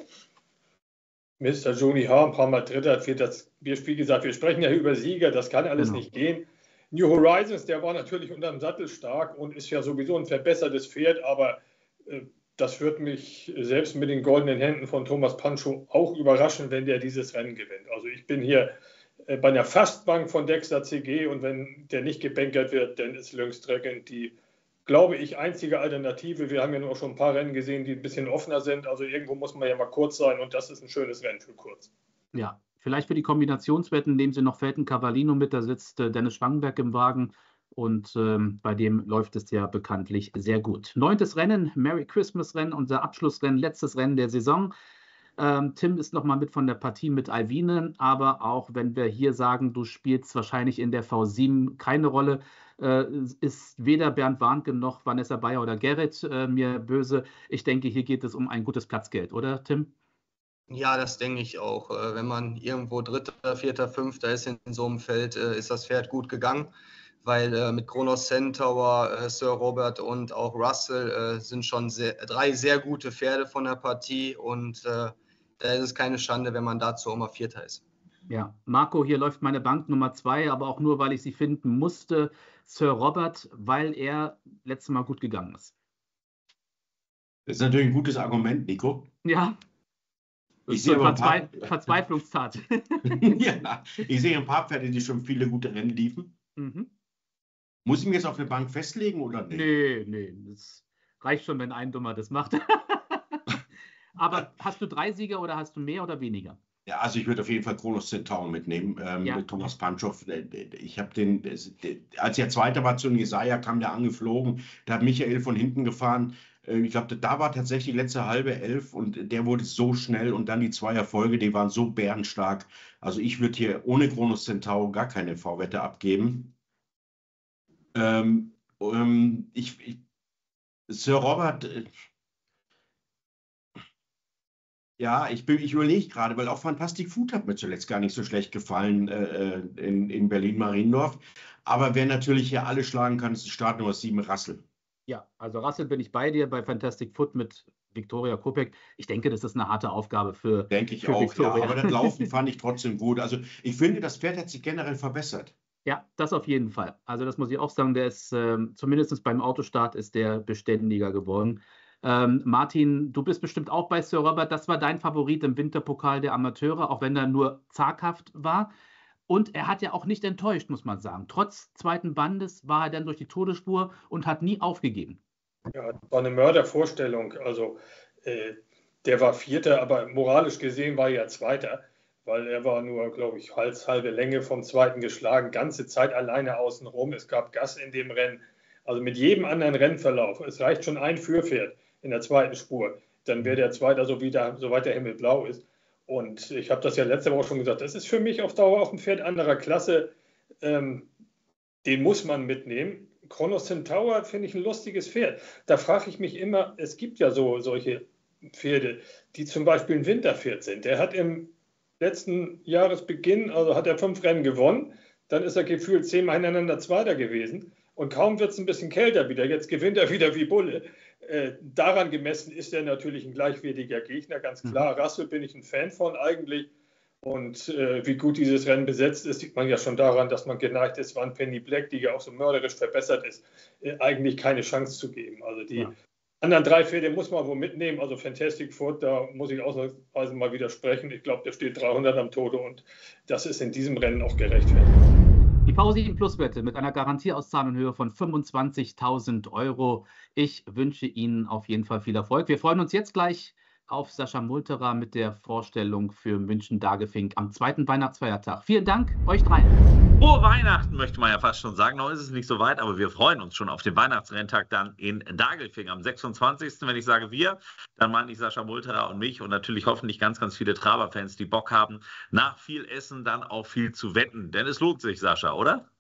Mister Joni H., ein paar Mal Dritter, Vierter. Wir, wie gesagt, wir sprechen ja über Sieger. Das kann alles genau. nicht gehen. New Horizons, der war natürlich unterm Sattel stark und ist ja sowieso ein verbessertes Pferd, aber äh, das wird mich selbst mit den goldenen Händen von Thomas Pancho auch überraschen, wenn der dieses Rennen gewinnt. Also ich bin hier äh, bei einer Fastbank von Dexter C G und wenn der nicht gebänkert wird, dann ist Lynx Dragon die, glaube ich, einzige Alternative. Wir haben ja nur schon ein paar Rennen gesehen, die ein bisschen offener sind. Also irgendwo muss man ja mal kurz sein und das ist ein schönes Rennen für kurz. Ja, vielleicht für die Kombinationswetten nehmen Sie noch Felten Cavallino mit, da sitzt äh, Dennis Schwangenberg im Wagen und ähm, bei dem läuft es ja bekanntlich sehr gut. Neuntes Rennen, Merry Christmas Rennen, unser Abschlussrennen, letztes Rennen der Saison. Ähm, Tim ist nochmal mit von der Partie mit Alvine, aber auch wenn wir hier sagen, du spielst wahrscheinlich in der V sieben keine Rolle, äh, ist weder Bernd Warnke noch Vanessa Bayer oder Gerrit äh, mir böse. Ich denke, hier geht es um ein gutes Platzgeld, oder Tim? Ja, das denke ich auch. Äh, Wenn man irgendwo Dritter, Vierter, Fünfter ist in so einem Feld, äh, ist das Pferd gut gegangen, weil äh, mit Kronos Centaur, äh, Sir Robert und auch Russell äh, sind schon sehr, drei sehr gute Pferde von der Partie und äh, da ist es keine Schande, wenn man dazu auch mal Vierter ist. Ja, Marco, hier läuft meine Bank Nummer zwei, aber auch nur, weil ich sie finden musste. Sir Robert, weil er letztes Mal gut gegangen ist. Das ist natürlich ein gutes Argument, Nico. Ja, das Ich ist sehe so aber eine ein paar, Verzweif Verzweiflungstat. ja, ich sehe ein paar Pferde, die schon viele gute Rennen liefen. Mhm. Muss ich mich jetzt auf eine Bank festlegen oder nicht? Nee, nee, das reicht schon, wenn ein Dummer das macht. Aber hast du drei Sieger oder hast du mehr oder weniger? Ja, also ich würde auf jeden Fall Kronos Centaur mitnehmen, ähm, Ja. mit Thomas Panchow. Ich habe den, als er Zweiter war zu Jesaja, kam der angeflogen, da hat Michael von hinten gefahren. Äh, Ich glaube, da war tatsächlich die letzte halbe Elf und der wurde so schnell und dann die zwei Erfolge, die waren so bärenstark. Also ich würde hier ohne Kronos Centaur gar keine V-Wette abgeben. Ähm, ähm, ich, ich, Sir Robert, äh, ja, ich, bin- ich überlege gerade, weil auch Fantastic Food hat mir zuletzt gar nicht so schlecht gefallen äh, äh, in, in Berlin-Mariendorf. Aber wer natürlich hier alle schlagen kann, ist Startnummer sieben, Rassel. Ja, also Russell bin ich bei dir bei Fantastic Foot mit Viktoria Kopek. Ich denke, das ist eine harte Aufgabe für, Denke ich für auch, ja. Viktoria. Aber das Laufen fand ich trotzdem gut. Also ich finde, das Pferd hat sich generell verbessert. Ja, das auf jeden Fall. Also das muss ich auch sagen, der ist ähm, zumindest beim Autostart ist der beständiger geworden. Ähm, Martin, du bist bestimmt auch bei Sir Robert. Das war dein Favorit im Winterpokal der Amateure, auch wenn er nur zaghaft war. Und er hat ja auch nicht enttäuscht, muss man sagen. Trotz zweiten Bandes war er dann durch die Todesspur und hat nie aufgegeben. Ja, das war eine Mördervorstellung. Also äh, der war Vierter, aber moralisch gesehen war er ja Zweiter, weil er war nur, glaube ich, Hals, halbe Länge vom Zweiten geschlagen, ganze Zeit alleine außenrum. Es gab Gas in dem Rennen. Also mit jedem anderen Rennverlauf. Es reicht schon ein Führpferd in der zweiten Spur. Dann wäre der Zweite so, wie der, soweit der Himmel blau ist. Und ich habe das ja letzte Woche schon gesagt, das ist für mich auf Dauer auch ein Pferd anderer Klasse. Ähm, den muss man mitnehmen. Kronos Centaur finde ich ein lustiges Pferd. Da frage ich mich immer, es gibt ja so solche Pferde, die zum Beispiel ein Winterpferd sind. Der hat im letzten Jahresbeginn, also hat er fünf Rennen gewonnen, dann ist er gefühlt zehnmal hintereinander Zweiter gewesen und kaum wird es ein bisschen kälter wieder, jetzt gewinnt er wieder wie Bulle. Äh, daran gemessen ist er natürlich ein gleichwertiger Gegner, ganz klar. Mhm. Russell bin ich ein Fan von eigentlich. Und äh, wie gut dieses Rennen besetzt ist, sieht man ja schon daran, dass man geneigt ist, Van Penny Black, die ja auch so mörderisch verbessert ist, äh, eigentlich keine Chance zu geben. Also die ja. anderen drei Pferde muss man wohl mitnehmen. Also Fantastic Foot, da muss ich ausnahmsweise mal widersprechen. Ich glaube, der steht dreihundert am Tode und das ist in diesem Rennen auch gerechtfertigt. Die V sieben Plus-Wette mit einer Garantieauszahlung in Höhe von fünfundzwanzigtausend Euro. Ich wünsche Ihnen auf jeden Fall viel Erfolg. Wir freuen uns jetzt gleich auf Sascha Multerer mit der Vorstellung für München-Dagefink am zweiten Weihnachtsfeiertag. Vielen Dank euch dreien. Frohe Weihnachten, möchte man ja fast schon sagen. Noch ist es nicht so weit, aber wir freuen uns schon auf den Weihnachtsrenntag dann in Dagelfing am sechsundzwanzigsten Wenn ich sage wir, dann meine ich Sascha Multerer und mich und natürlich hoffentlich ganz, ganz viele Traberfans, die Bock haben, nach viel Essen dann auch viel zu wetten. Denn es lohnt sich, Sascha, oder?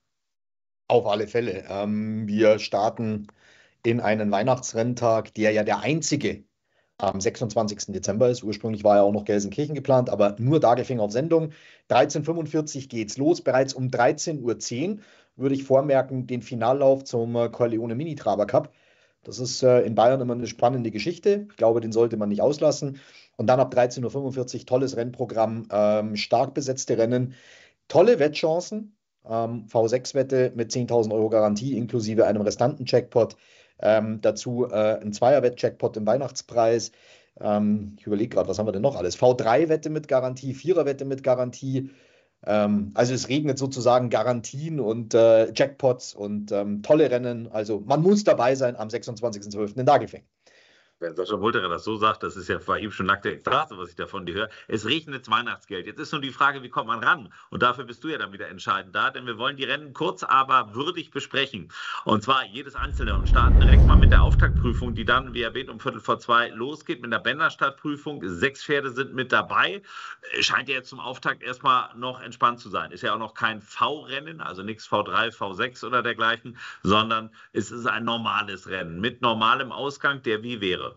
Auf alle Fälle. Ähm, wir starten in einen Weihnachtsrenntag, der ja der einzige am sechsundzwanzigsten Dezember ist. Ursprünglich war ja auch noch Gelsenkirchen geplant, aber nur Dagelfing auf Sendung. dreizehn Uhr fünfundvierzig geht's los. Bereits um dreizehn Uhr zehn würde ich vormerken, den Finallauf zum äh, Corleone Mini Traber Cup. Das ist äh, in Bayern immer eine spannende Geschichte. Ich glaube, den sollte man nicht auslassen. Und dann ab dreizehn Uhr fünfundvierzig tolles Rennprogramm, ähm, stark besetzte Rennen, tolle Wettchancen. Ähm, V sechs Wette mit zehntausend Euro Garantie inklusive einem restanten Jackpot. Ähm, dazu äh, ein Zweierwett-Jackpot im Weihnachtspreis. Ähm, ich überlege gerade, was haben wir denn noch alles? V drei Wette mit Garantie, Vierer-Wette mit Garantie. Ähm, also es regnet sozusagen Garantien und äh, Jackpots und ähm, tolle Rennen. Also man muss dabei sein am sechsundzwanzigsten zwölften in Dagelfing. Wenn Sascha Multerer das so sagt, das ist ja bei ihm schon nackte Ekstase, was ich da von dir höre. Es regnet Weihnachtsgeld. Jetzt ist nur die Frage, wie kommt man ran? Und dafür bist du ja dann wieder entscheidend da, denn wir wollen die Rennen kurz, aber würdig besprechen. Und zwar jedes einzelne und starten direkt mal mit der Auftaktprüfung, die dann, wie erwähnt, um Viertel vor zwei losgeht mit der Bänderstadtprüfung. Sechs Pferde sind mit dabei. Scheint ja jetzt zum Auftakt erstmal noch entspannt zu sein. Ist ja auch noch kein V-Rennen, also nichts V drei, V sechs oder dergleichen, sondern es ist ein normales Rennen mit normalem Ausgang, der wie wäre.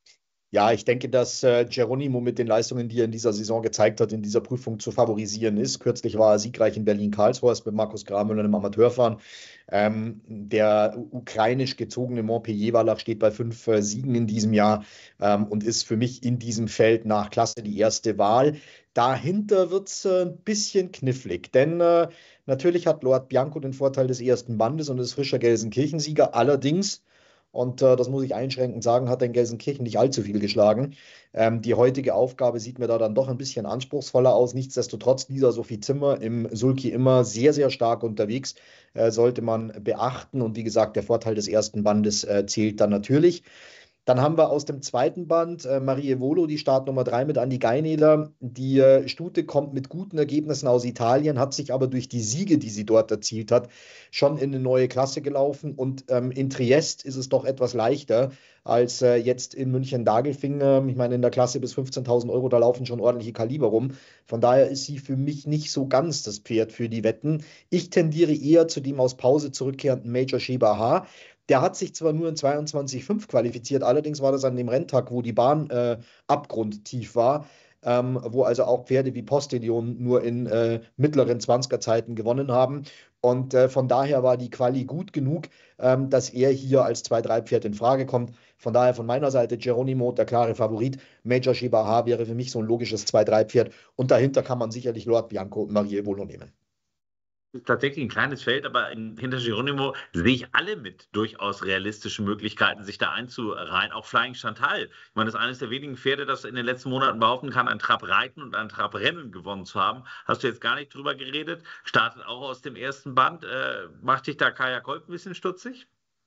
Ja, ich denke, dass äh, Geronimo mit den Leistungen, die er in dieser Saison gezeigt hat, in dieser Prüfung zu favorisieren ist. Kürzlich war er siegreich in Berlin-Karlshorst mit Markus Gramöller im Amateurfahren. Ähm, der ukrainisch gezogene Montpellier-Wallach steht bei fünf äh, Siegen in diesem Jahr ähm, und ist für mich in diesem Feld nach Klasse die erste Wahl. Dahinter wird es äh, ein bisschen knifflig, denn äh, natürlich hat Lord Bianco den Vorteil des ersten Bandes und ist frischer Gelsenkirchensieger. Allerdings, und äh, das muss ich einschränkend sagen, hat er in Gelsenkirchen nicht allzu viel geschlagen. Ähm, die heutige Aufgabe sieht mir da dann doch ein bisschen anspruchsvoller aus. Nichtsdestotrotz, Lisa Sophie Zimmer im Sulky immer sehr, sehr stark unterwegs, äh, sollte man beachten. Und wie gesagt, der Vorteil des ersten Bandes äh, zählt dann natürlich. Dann haben wir aus dem zweiten Band äh, Marie Evolo, die Startnummer drei mit Andi Geineder. Die äh, Stute kommt mit guten Ergebnissen aus Italien, hat sich aber durch die Siege, die sie dort erzielt hat, schon in eine neue Klasse gelaufen. Und ähm, in Triest ist es doch etwas leichter als äh, jetzt in München-Dagelfing. Ich meine, in der Klasse bis fünfzehntausend Euro, da laufen schon ordentliche Kaliber rum. Von daher ist sie für mich nicht so ganz das Pferd für die Wetten. Ich tendiere eher zu dem aus Pause zurückkehrenden Major Sheba H. Der hat sich zwar nur in zweiundzwanzig Komma fünf qualifiziert, allerdings war das an dem Renntag, wo die Bahn äh, abgrundtief war, ähm, wo also auch Pferde wie Postillon nur in äh, mittleren zwanziger-Zeiten gewonnen haben. Und äh, von daher war die Quali gut genug, ähm, dass er hier als zwei drei Pferd in Frage kommt. Von daher von meiner Seite Geronimo, der klare Favorit. Major Sheba H wäre für mich so ein logisches zwei drei Pferd. Und dahinter kann man sicherlich Lord Bianco und Marie Evolo nehmen. Tatsächlich ein kleines Feld, aber in, hinter Geronimo sehe ich alle mit durchaus realistischen Möglichkeiten, sich da einzureihen. Auch Flying Chantal. Ich meine, das ist eines der wenigen Pferde, das in den letzten Monaten behaupten kann, ein Trab reiten und ein Trab Rennen gewonnen zu haben. Hast du jetzt gar nicht drüber geredet? Startet auch aus dem ersten Band. Äh, macht dich da Kaya Kolb ein bisschen stutzig?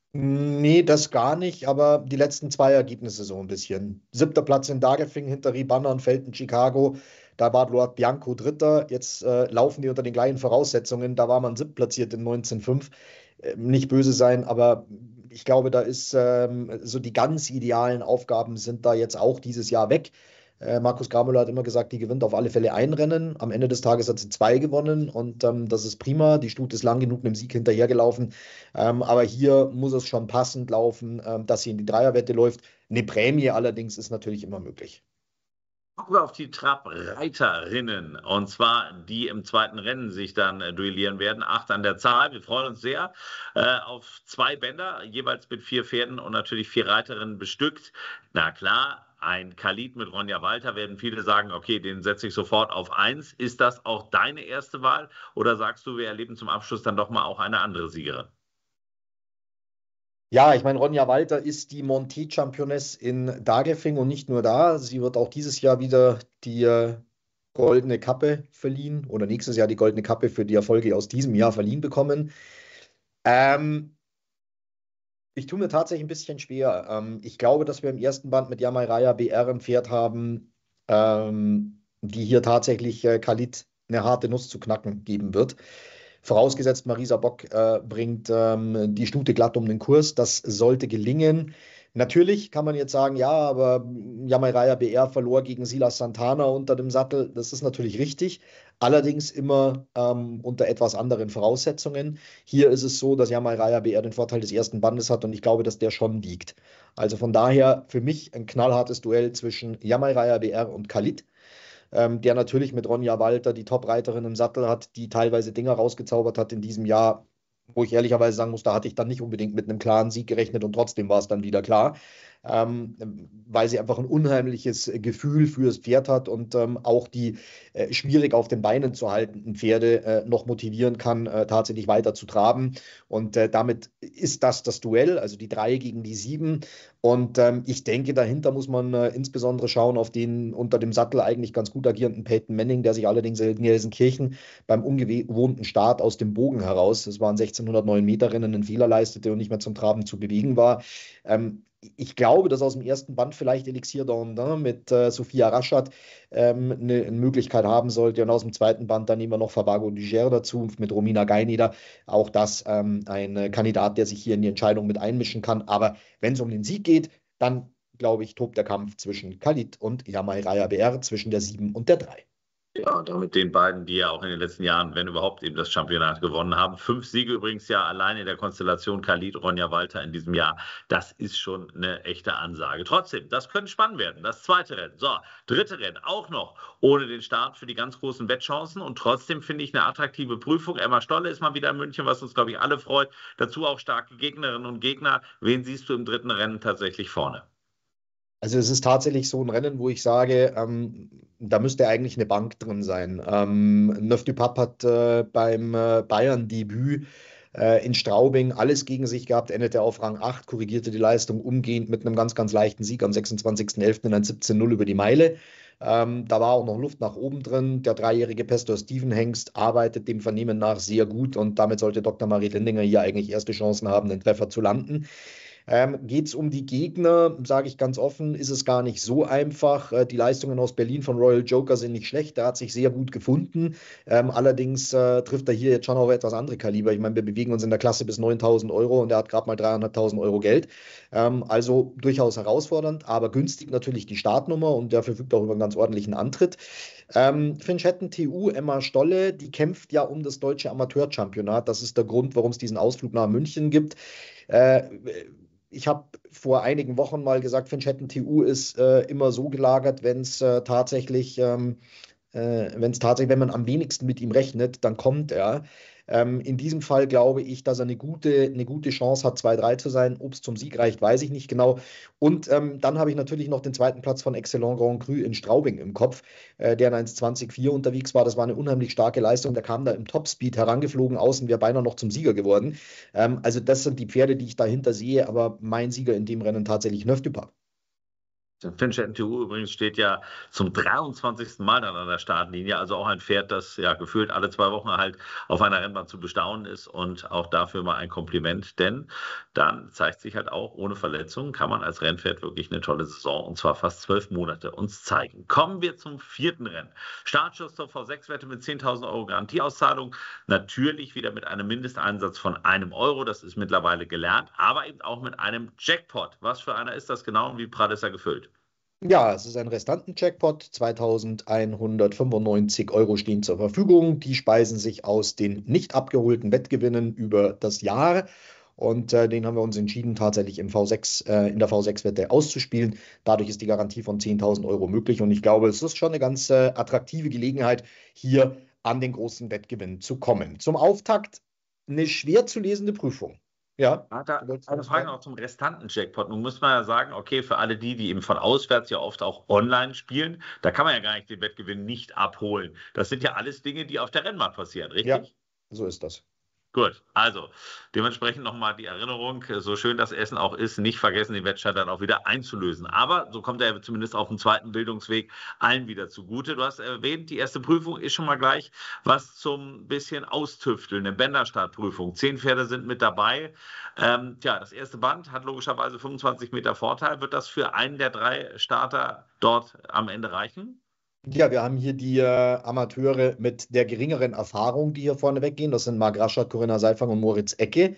Nee, das gar nicht, aber die letzten zwei Ergebnisse so ein bisschen. Siebter Platz in Dagelfing hinter Ribanna und Felton Chicago. Da war Lord Bianco Dritter. Jetzt äh, laufen die unter den gleichen Voraussetzungen. Da war man siebtplatziert in neunzehn Komma fünf. Äh, nicht böse sein, aber ich glaube, da ist ähm, so die ganz idealen Aufgaben sind da jetzt auch dieses Jahr weg. Äh, Markus Gramöller hat immer gesagt, die gewinnt auf alle Fälle ein Rennen. Am Ende des Tages hat sie zwei gewonnen und ähm, das ist prima. Die Stute ist lang genug einem Sieg hinterhergelaufen. Ähm, aber hier muss es schon passend laufen, ähm, dass sie in die Dreierwette läuft. Eine Prämie allerdings ist natürlich immer möglich. Gucken wir auf die Trab-Reiterinnen, und zwar die im zweiten Rennen sich dann äh, duellieren werden. Acht an der Zahl. Wir freuen uns sehr äh, auf zwei Bänder, jeweils mit vier Pferden und natürlich vier Reiterinnen bestückt. Na klar, ein Khalid mit Ronja Walter, werden viele sagen, okay, den setze ich sofort auf eins. Ist das auch deine erste Wahl oder sagst du, wir erleben zum Abschluss dann doch mal auch eine andere Siegerin? Ja, ich meine, Ronja Walter ist die Monté-Championess in Dagelfing und nicht nur da. Sie wird auch dieses Jahr wieder die äh, goldene Kappe verliehen oder nächstes Jahr die goldene Kappe für die Erfolge aus diesem Jahr verliehen bekommen. Ähm, ich tue mir tatsächlich ein bisschen schwer. Ähm, ich glaube, dass wir im ersten Band mit Yamaraya B R ein Pferd haben, ähm, die hier tatsächlich äh, Khalid eine harte Nuss zu knacken geben wird. Vorausgesetzt, Marisa Bock äh, bringt ähm, die Stute glatt um den Kurs. Das sollte gelingen. Natürlich kann man jetzt sagen, ja, aber Yamaraya B R verlor gegen Silas Santana unter dem Sattel. Das ist natürlich richtig. Allerdings immer ähm, unter etwas anderen Voraussetzungen. Hier ist es so, dass Yamaraya B R den Vorteil des ersten Bandes hat und ich glaube, dass der schon liegt. Also von daher für mich ein knallhartes Duell zwischen Yamaraya B R und Khalid. Ähm, der natürlich mit Ronja Walter die Top-Reiterin im Sattel hat, die teilweise Dinge rausgezaubert hat in diesem Jahr, wo ich ehrlicherweise sagen muss, da hatte ich dann nicht unbedingt mit einem klaren Sieg gerechnet und trotzdem war es dann wieder klar, ähm, weil sie einfach ein unheimliches Gefühl fürs Pferd hat und ähm, auch die äh, schwierig auf den Beinen zu haltenden Pferde äh, noch motivieren kann, äh, tatsächlich weiter zu traben. Und äh, damit ist das das Duell, also die drei gegen die sieben. Und ähm, ich denke, dahinter muss man äh, insbesondere schauen auf den unter dem Sattel eigentlich ganz gut agierenden Peyton Manning, der sich allerdings in Gelsenkirchen beim ungewohnten Start aus dem Bogen heraus, das waren sechzehnhundertneun Meterinnen, einen Fehler leistete und nicht mehr zum Traben zu bewegen war. Ähm, ich glaube, dass aus dem ersten Band vielleicht Elixier d'Andin mit äh, Sophia Raschat ähm, eine, eine Möglichkeit haben sollte. Und aus dem zweiten Band dann nehmen wir noch Fabago Duger dazu mit Romina Gaineder. Auch das ähm, ein Kandidat, der sich hier in die Entscheidung mit einmischen kann. Aber wenn es um den Sieg geht, dann glaube ich, tobt der Kampf zwischen Khalid und Jamai Raya B R, zwischen der sieben und der drei. Ja, und auch mit den beiden, die ja auch in den letzten Jahren, wenn überhaupt, eben das Championat gewonnen haben. Fünf Siege übrigens ja allein in der Konstellation Khalid, Ronja Walter in diesem Jahr. Das ist schon eine echte Ansage. Trotzdem, das könnte spannend werden. Das zweite Rennen. So, dritte Rennen auch noch ohne den Start für die ganz großen Wettchancen. Und trotzdem finde ich eine attraktive Prüfung. Emma Stolle ist mal wieder in München, was uns, glaube ich, alle freut. Dazu auch starke Gegnerinnen und Gegner. Wen siehst du im dritten Rennen tatsächlich vorne? Also es ist tatsächlich so ein Rennen, wo ich sage, ähm, da müsste eigentlich eine Bank drin sein. Ähm, Neuf du Pape hat äh, beim äh, Bayern-Debüt äh, in Straubing alles gegen sich gehabt, endete auf Rang acht, korrigierte die Leistung umgehend mit einem ganz, ganz leichten Sieg am sechsundzwanzigsten elften in ein siebzehn null über die Meile. Ähm, da war auch noch Luft nach oben drin. Der dreijährige Pastor Steven Hengst arbeitet dem Vernehmen nach sehr gut und damit sollte Doktor Marie Lindinger hier eigentlich erste Chancen haben, den Treffer zu landen. Ähm, geht es um die Gegner, sage ich ganz offen, ist es gar nicht so einfach. Äh, die Leistungen aus Berlin von Royal Joker sind nicht schlecht, der hat sich sehr gut gefunden. Ähm, allerdings äh, trifft er hier jetzt schon auf etwas andere Kaliber. Ich meine, wir bewegen uns in der Klasse bis neuntausend Euro und er hat gerade mal dreihunderttausend Euro Geld. Ähm, also durchaus herausfordernd, aber günstig natürlich die Startnummer und der verfügt auch über einen ganz ordentlichen Antritt. Ähm, Finchetten T U, Emma Stolle, die kämpft ja um das deutsche Amateurchampionat. Das ist der Grund, warum es diesen Ausflug nach München gibt. Äh, Ich habe vor einigen Wochen mal gesagt, Finchetten T U ist äh, immer so gelagert, wenn es äh, tatsächlich, ähm, äh, wenn es tatsächlich, wenn man am wenigsten mit ihm rechnet, dann kommt er. Ähm, in diesem Fall glaube ich, dass er eine gute, eine gute Chance hat, zwei drei zu sein. Ob es zum Sieg reicht, weiß ich nicht genau. Und ähm, dann habe ich natürlich noch den zweiten Platz von Excellent Grand Cru in Straubing im Kopf, äh, der in eins zwanzig vier unterwegs war. Das war eine unheimlich starke Leistung. Der kam da im Topspeed herangeflogen, außen wäre beinahe noch zum Sieger geworden. Ähm, also das sind die Pferde, die ich dahinter sehe, aber mein Sieger in dem Rennen tatsächlich Neuf du Pape. Finchetten T U übrigens steht ja zum dreiundzwanzigsten Mal dann an der Startlinie, also auch ein Pferd, das ja gefühlt alle zwei Wochen halt auf einer Rennbahn zu bestaunen ist und auch dafür mal ein Kompliment, denn dann zeigt sich halt auch, ohne Verletzungen kann man als Rennpferd wirklich eine tolle Saison und zwar fast zwölf Monate uns zeigen. Kommen wir zum vierten Rennen. Startschuss zur V sechs Wette mit zehntausend Euro Garantieauszahlung, natürlich wieder mit einem Mindesteinsatz von einem Euro, das ist mittlerweile gelernt, aber eben auch mit einem Jackpot. Was für einer ist das genau und wie prall ist er gefüllt? Ja, es ist ein Restanten-Jackpot. zweitausendeinhundertfünfundneunzig Euro stehen zur Verfügung. Die speisen sich aus den nicht abgeholten Wettgewinnen über das Jahr. Und äh, den haben wir uns entschieden, tatsächlich im V sechs, äh, in der V sechs-Wette auszuspielen. Dadurch ist die Garantie von zehntausend Euro möglich. Und ich glaube, es ist schon eine ganz äh, attraktive Gelegenheit, hier an den großen Wettgewinn zu kommen. Zum Auftakt eine schwer zu lesende Prüfung. Ja, da, eine Frage noch zum Restanten-Jackpot. Nun muss man ja sagen, okay, für alle die, die eben von auswärts ja oft auch online spielen, da kann man ja gar nicht den Wettgewinn nicht abholen. Das sind ja alles Dinge, die auf der Rennbahn passieren, richtig? Ja, so ist das. Gut, also dementsprechend nochmal die Erinnerung, so schön das Essen auch ist, nicht vergessen, den Wettschein dann auch wieder einzulösen. Aber so kommt er zumindest auf dem zweiten Bildungsweg allen wieder zugute. Du hast erwähnt, die erste Prüfung ist schon mal gleich was zum bisschen Austüfteln, eine Bänderstartprüfung. Zehn Pferde sind mit dabei. Ähm, tja, das erste Band hat logischerweise fünfundzwanzig Meter Vorteil. Wird das für einen der drei Starter dort am Ende reichen? Ja, wir haben hier die äh, Amateure mit der geringeren Erfahrung, die hier vorne weggehen. Das sind Marc Raschat, Corinna Seifang und Moritz Ecke.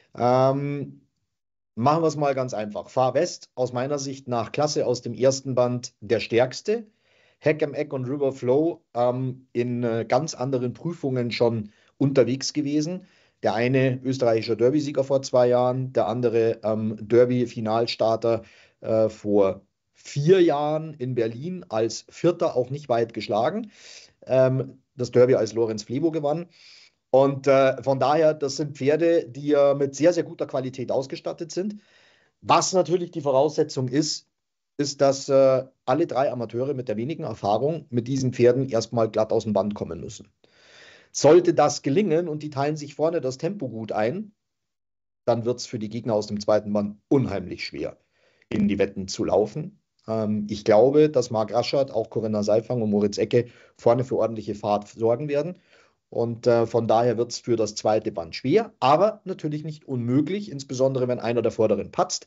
Ähm, machen wir es mal ganz einfach. Far West, aus meiner Sicht nach Klasse aus dem ersten Band der stärkste. Heck am Eck und River Flow ähm, in äh, ganz anderen Prüfungen schon unterwegs gewesen. Der eine österreichischer Derby-Sieger vor zwei Jahren, der andere ähm, Derby-Finalstarter äh, vor vier Jahren in Berlin als Vierter, auch nicht weit geschlagen. Ähm, das Derby als Lorenz Flebo gewann. Und äh, von daher, das sind Pferde, die äh, mit sehr, sehr guter Qualität ausgestattet sind. Was natürlich die Voraussetzung ist, ist, dass äh, alle drei Amateure mit der wenigen Erfahrung mit diesen Pferden erstmal glatt aus dem Band kommen müssen. Sollte das gelingen und die teilen sich vorne das Tempo gut ein, dann wird es für die Gegner aus dem zweiten Band unheimlich schwer, in die Wetten zu laufen. Ähm, ich glaube, dass Marc Raschat, auch Corinna Seifang und Moritz Ecke vorne für ordentliche Fahrt sorgen werden. Und äh, von daher wird es für das zweite Band schwer, aber natürlich nicht unmöglich, insbesondere wenn einer der Vorderen patzt.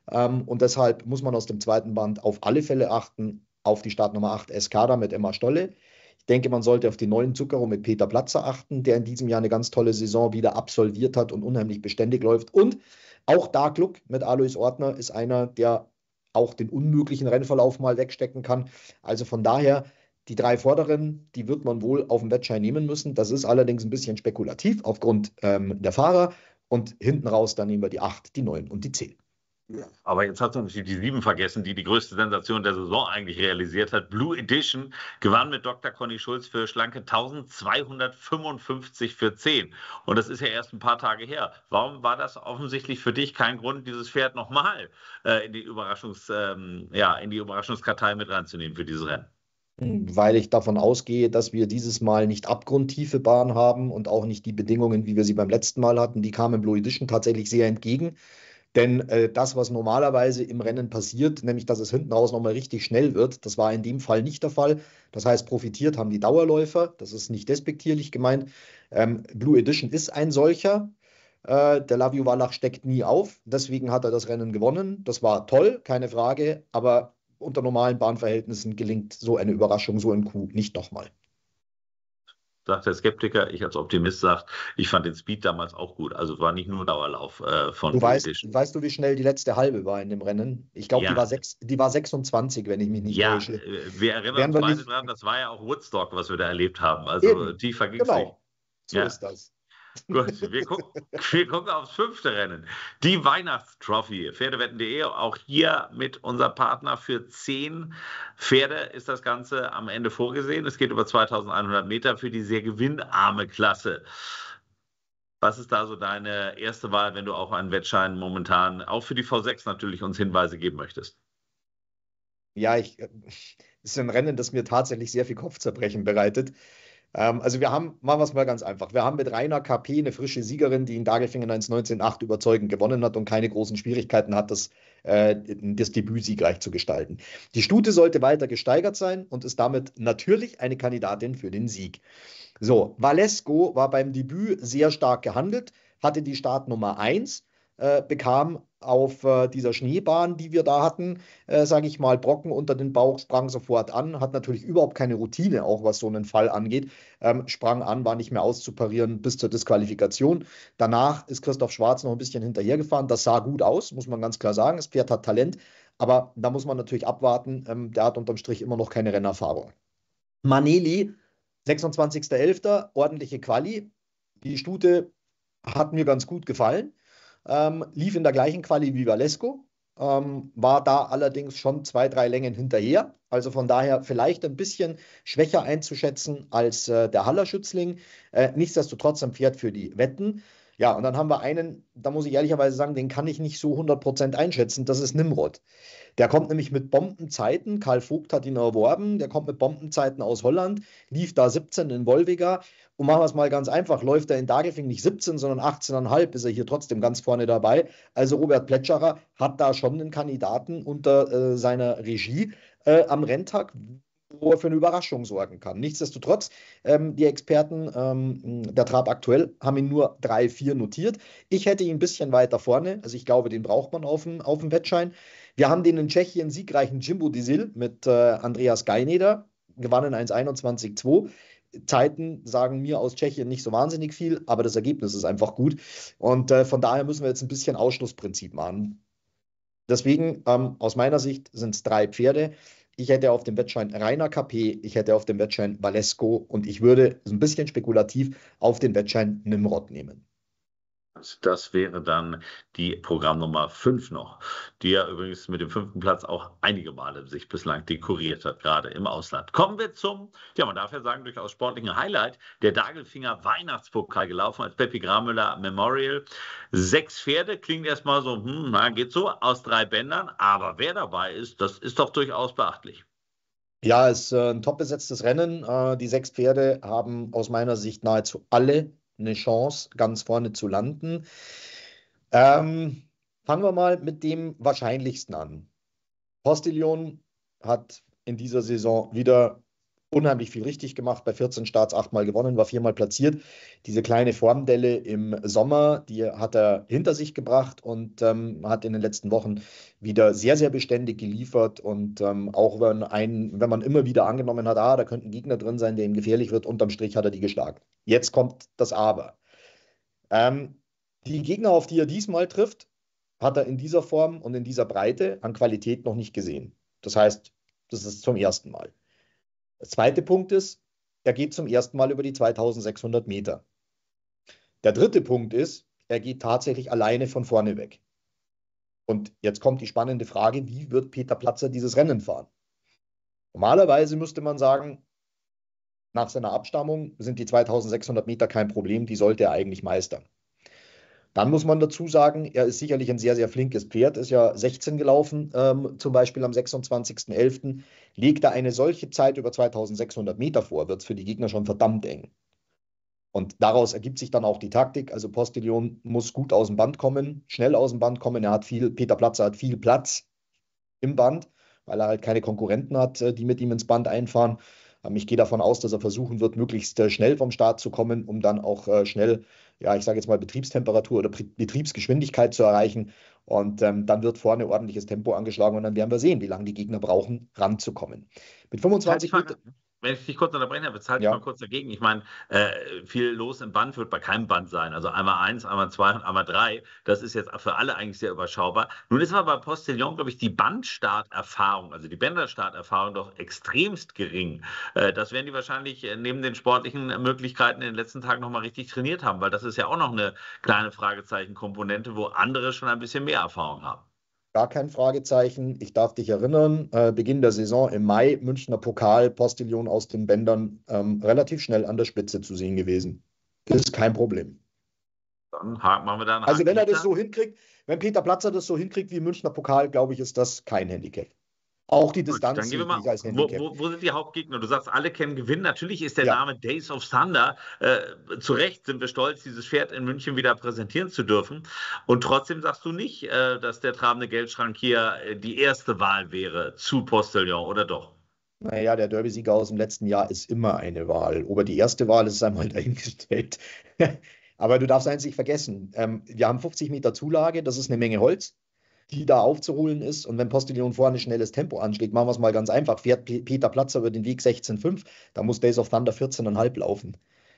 Ähm, und deshalb muss man aus dem zweiten Band auf alle Fälle achten, auf die Startnummer acht Escada mit Emma Stolle. Ich denke, man sollte auf die neuen Zucchero mit Peter Platzer achten, der in diesem Jahr eine ganz tolle Saison wieder absolviert hat und unheimlich beständig läuft. Und auch Dark Look mit Alois Ortner ist einer, der auch den unmöglichen Rennverlauf mal wegstecken kann. Also von daher, die drei Vorderen, die wird man wohl auf dem Wettschein nehmen müssen. Das ist allerdings ein bisschen spekulativ aufgrund ähm, der Fahrer. Und hinten raus, dann nehmen wir die acht, die neun und die zehn. Aber jetzt hast du natürlich die sieben vergessen, die die größte Sensation der Saison eigentlich realisiert hat. Blue Edition gewann mit Doktor Conny Schulz für schlanke eintausendzweihundertfünfundfünfzig für zehn. Und das ist ja erst ein paar Tage her. Warum war das offensichtlich für dich kein Grund, dieses Pferd nochmal äh, in die Überraschungs, ähm, ja, in die Überraschungskartei mit reinzunehmen für dieses Rennen? Weil ich davon ausgehe, dass wir dieses Mal nicht abgrundtiefe Bahn haben und auch nicht die Bedingungen, wie wir sie beim letzten Mal hatten. Die kamen Blue Edition tatsächlich sehr entgegen. Denn äh, das, was normalerweise im Rennen passiert, nämlich dass es hinten raus nochmal richtig schnell wird, das war in dem Fall nicht der Fall. Das heißt, profitiert haben die Dauerläufer. Das ist nicht despektierlich gemeint. Ähm, Blue Edition ist ein solcher. Äh, der Lavio Wallach steckt nie auf. Deswegen hat er das Rennen gewonnen. Das war toll, keine Frage. Aber unter normalen Bahnverhältnissen gelingt so eine Überraschung, so ein Coup nicht nochmal. Sagt der Skeptiker, ich als Optimist sage, ich fand den Speed damals auch gut. Also war nicht nur Dauerlauf äh, von du weißt, weißt du, wie schnell die letzte Halbe war in dem Rennen? Ich glaube, ja. die, war die war sechsundzwanzig, wenn ich mich nicht ja, täusche. Wir erinnern Wären uns wir beide nicht... dran, das war ja auch Woodstock, was wir da erlebt haben. Also Eben. tiefer ging es genau. nicht. So ja. ist das. Gut, wir gucken, wir gucken aufs fünfte Rennen. Die Weihnachtstrophy, Pferdewetten punkt de, auch hier mit unserem Partner für zehn Pferde ist das Ganze am Ende vorgesehen. Es geht über zweitausendeinhundert Meter für die sehr gewinnarme Klasse. Was ist da so deine erste Wahl, wenn du auch einen Wettschein momentan, auch für die V sechs natürlich, uns Hinweise geben möchtest? Ja, ich, es ist ein Rennen, das mir tatsächlich sehr viel Kopfzerbrechen bereitet. Ähm, also wir haben, machen wir es mal ganz einfach, wir haben mit Rainer K P eine frische Siegerin, die in Dagelfingen eins neunzehn acht überzeugend gewonnen hat und keine großen Schwierigkeiten hat, das, äh, das Debüt siegreich zu gestalten. Die Stute sollte weiter gesteigert sein und ist damit natürlich eine Kandidatin für den Sieg. So, Valesco war beim Debüt sehr stark gehandelt, hatte die Startnummer eins, äh, bekam auf äh, dieser Schneebahn, die wir da hatten, äh, sage ich mal, Brocken unter den Bauch, sprang sofort an, hat natürlich überhaupt keine Routine, auch was so einen Fall angeht, ähm, sprang an, war nicht mehr auszuparieren bis zur Disqualifikation. Danach ist Christoph Schwarz noch ein bisschen hinterhergefahren, das sah gut aus, muss man ganz klar sagen, das Pferd hat Talent, aber da muss man natürlich abwarten, ähm, der hat unterm Strich immer noch keine Rennerfahrung. Maneli, sechsundzwanzigster elfter ordentliche Quali, die Stute hat mir ganz gut gefallen. Ähm, lief in der gleichen Quali wie Valesco, ähm, war da allerdings schon zwei, drei Längen hinterher. Also von daher vielleicht ein bisschen schwächer einzuschätzen als äh, der Hallerschützling. Äh, nichtsdestotrotz ein Pferd für die Wetten. Ja, und dann haben wir einen, da muss ich ehrlicherweise sagen, den kann ich nicht so hundert Prozent einschätzen, das ist Nimrod. Der kommt nämlich mit Bombenzeiten, Karl Vogt hat ihn erworben, der kommt mit Bombenzeiten aus Holland, lief da siebzehn in Wolvega. Und machen wir es mal ganz einfach, läuft er in Dagelfing nicht siebzehn, sondern achtzehn Komma fünf, ist er hier trotzdem ganz vorne dabei. Also Robert Plätscherer hat da schon einen Kandidaten unter äh, seiner Regie äh, am Renntag, wo er für eine Überraschung sorgen kann. Nichtsdestotrotz, ähm, die Experten ähm, der Trab aktuell haben ihn nur drei vier notiert. Ich hätte ihn ein bisschen weiter vorne, also ich glaube, den braucht man auf dem, auf dem Wettschein. Wir haben den in Tschechien siegreichen Jimbo Disil mit äh, Andreas Geineder, gewannen eins einundzwanzig zwei. Zeiten sagen mir aus Tschechien nicht so wahnsinnig viel, aber das Ergebnis ist einfach gut. Und äh, von daher müssen wir jetzt ein bisschen Ausschlussprinzip machen. Deswegen, ähm, aus meiner Sicht sind es drei Pferde. Ich hätte auf dem Wettschein Rainer K P, ich hätte auf dem Wettschein Valesco und ich würde so ein bisschen spekulativ auf den Wettschein Nimrod nehmen. Das wäre dann die Programmnummer fünf noch, die ja übrigens mit dem fünften Platz auch einige Male sich bislang dekoriert hat, gerade im Ausland. Kommen wir zum, ja, man darf ja sagen, durchaus sportlichen Highlight, der Dagelfinger Weihnachtspokal gelaufen als Peppi Gramüller Memorial. Sechs Pferde, klingt erstmal so, hm, na, geht so, aus drei Bändern, aber wer dabei ist, das ist doch durchaus beachtlich. Ja, es ist äh, ein top besetztes Rennen. Äh, die sechs Pferde haben aus meiner Sicht nahezu alle eine Chance, ganz vorne zu landen. Ähm, fangen wir mal mit dem Wahrscheinlichsten an. Postillon hat in dieser Saison wieder unheimlich viel richtig gemacht, bei vierzehn Starts achtmal gewonnen, war viermal platziert. Diese kleine Formdelle im Sommer, die hat er hinter sich gebracht und ähm, hat in den letzten Wochen wieder sehr, sehr beständig geliefert. Und ähm, auch wenn, ein, wenn man immer wieder angenommen hat, ah, da könnte ein Gegner drin sein, der ihm gefährlich wird, unterm Strich hat er die geschlagen. Jetzt kommt das Aber. Ähm, die Gegner, auf die er diesmal trifft, hat er in dieser Form und in dieser Breite an Qualität noch nicht gesehen. Das heißt, das ist zum ersten Mal. Der zweite Punkt ist, er geht zum ersten Mal über die zweitausendsechshundert Meter. Der dritte Punkt ist, er geht tatsächlich alleine von vorne weg. Und jetzt kommt die spannende Frage, wie wird Peter Platzer dieses Rennen fahren? Normalerweise müsste man sagen, nach seiner Abstammung sind die zweitausendsechshundert Meter kein Problem, die sollte er eigentlich meistern. Dann muss man dazu sagen, er ist sicherlich ein sehr, sehr flinkes Pferd, ist ja sechzehn gelaufen, ähm, zum Beispiel am sechsundzwanzigsten elften Legt er eine solche Zeit über zweitausendsechshundert Meter vor, wird es für die Gegner schon verdammt eng. Und daraus ergibt sich dann auch die Taktik. Also Postillon muss gut aus dem Band kommen, schnell aus dem Band kommen. Er hat viel, Peter Platzer hat viel Platz im Band, weil er halt keine Konkurrenten hat, die mit ihm ins Band einfahren. Ich gehe davon aus, dass er versuchen wird, möglichst schnell vom Start zu kommen, um dann auch schnell, ja, ich sage jetzt mal Betriebstemperatur oder Betriebsgeschwindigkeit zu erreichen. Und ähm, dann wird vorne ordentliches Tempo angeschlagen und dann werden wir sehen, wie lange die Gegner brauchen, ranzukommen. Mit fünfundzwanzig Meter. Wenn ich dich kurz unterbrechen habe, jetzt halte Ja. ich mal kurz dagegen. Ich meine, äh, viel los im Band wird bei keinem Band sein. Also einmal eins, einmal zwei und einmal drei. Das ist jetzt für alle eigentlich sehr überschaubar. Nun ist aber bei Postillon, glaube ich, die Bandstarterfahrung, also die Bänderstarterfahrung doch extremst gering. Äh, das werden die wahrscheinlich äh, neben den sportlichen Möglichkeiten in den letzten Tagen nochmal richtig trainiert haben, weil das ist ja auch noch eine kleine Fragezeichen-Komponente, wo andere schon ein bisschen mehr Erfahrung haben. Gar kein Fragezeichen. Ich darf dich erinnern, äh, Beginn der Saison im Mai, Münchner Pokal, Postillon aus den Bändern, ähm, relativ schnell an der Spitze zu sehen gewesen. Das ist kein Problem. Dann machen wir da einen Also wenn er Haken das so hinkriegt, wenn Peter Platzer das so hinkriegt wie im Münchner Pokal, glaube ich, ist das kein Handicap. Auch die Gut, Distanz dann gehen wir sehe ich mal, nicht als wo, Handicap. wo, wo sind die Hauptgegner? Du sagst, alle kennen Gewinn. Natürlich ist der Ja. Name Days of Thunder, äh, zu Recht sind wir stolz, dieses Pferd in München wieder präsentieren zu dürfen. Und trotzdem sagst du nicht, äh, dass der trabende Geldschrank hier äh, die erste Wahl wäre zu Postillon, oder doch? Naja, der Derby-Sieger aus dem letzten Jahr ist immer eine Wahl. Ob er die erste Wahl ist, ist einmal dahingestellt. Aber du darfst eins nicht vergessen, ähm, wir haben fünfzig Meter Zulage, das ist eine Menge Holz, die da aufzuholen ist. Und wenn Postillon vorne schnelles Tempo anschlägt, machen wir es mal ganz einfach, fährt P- Peter Platzer über den Weg sechzehn fünf, da muss Days of Thunder vierzehn Komma fünf laufen.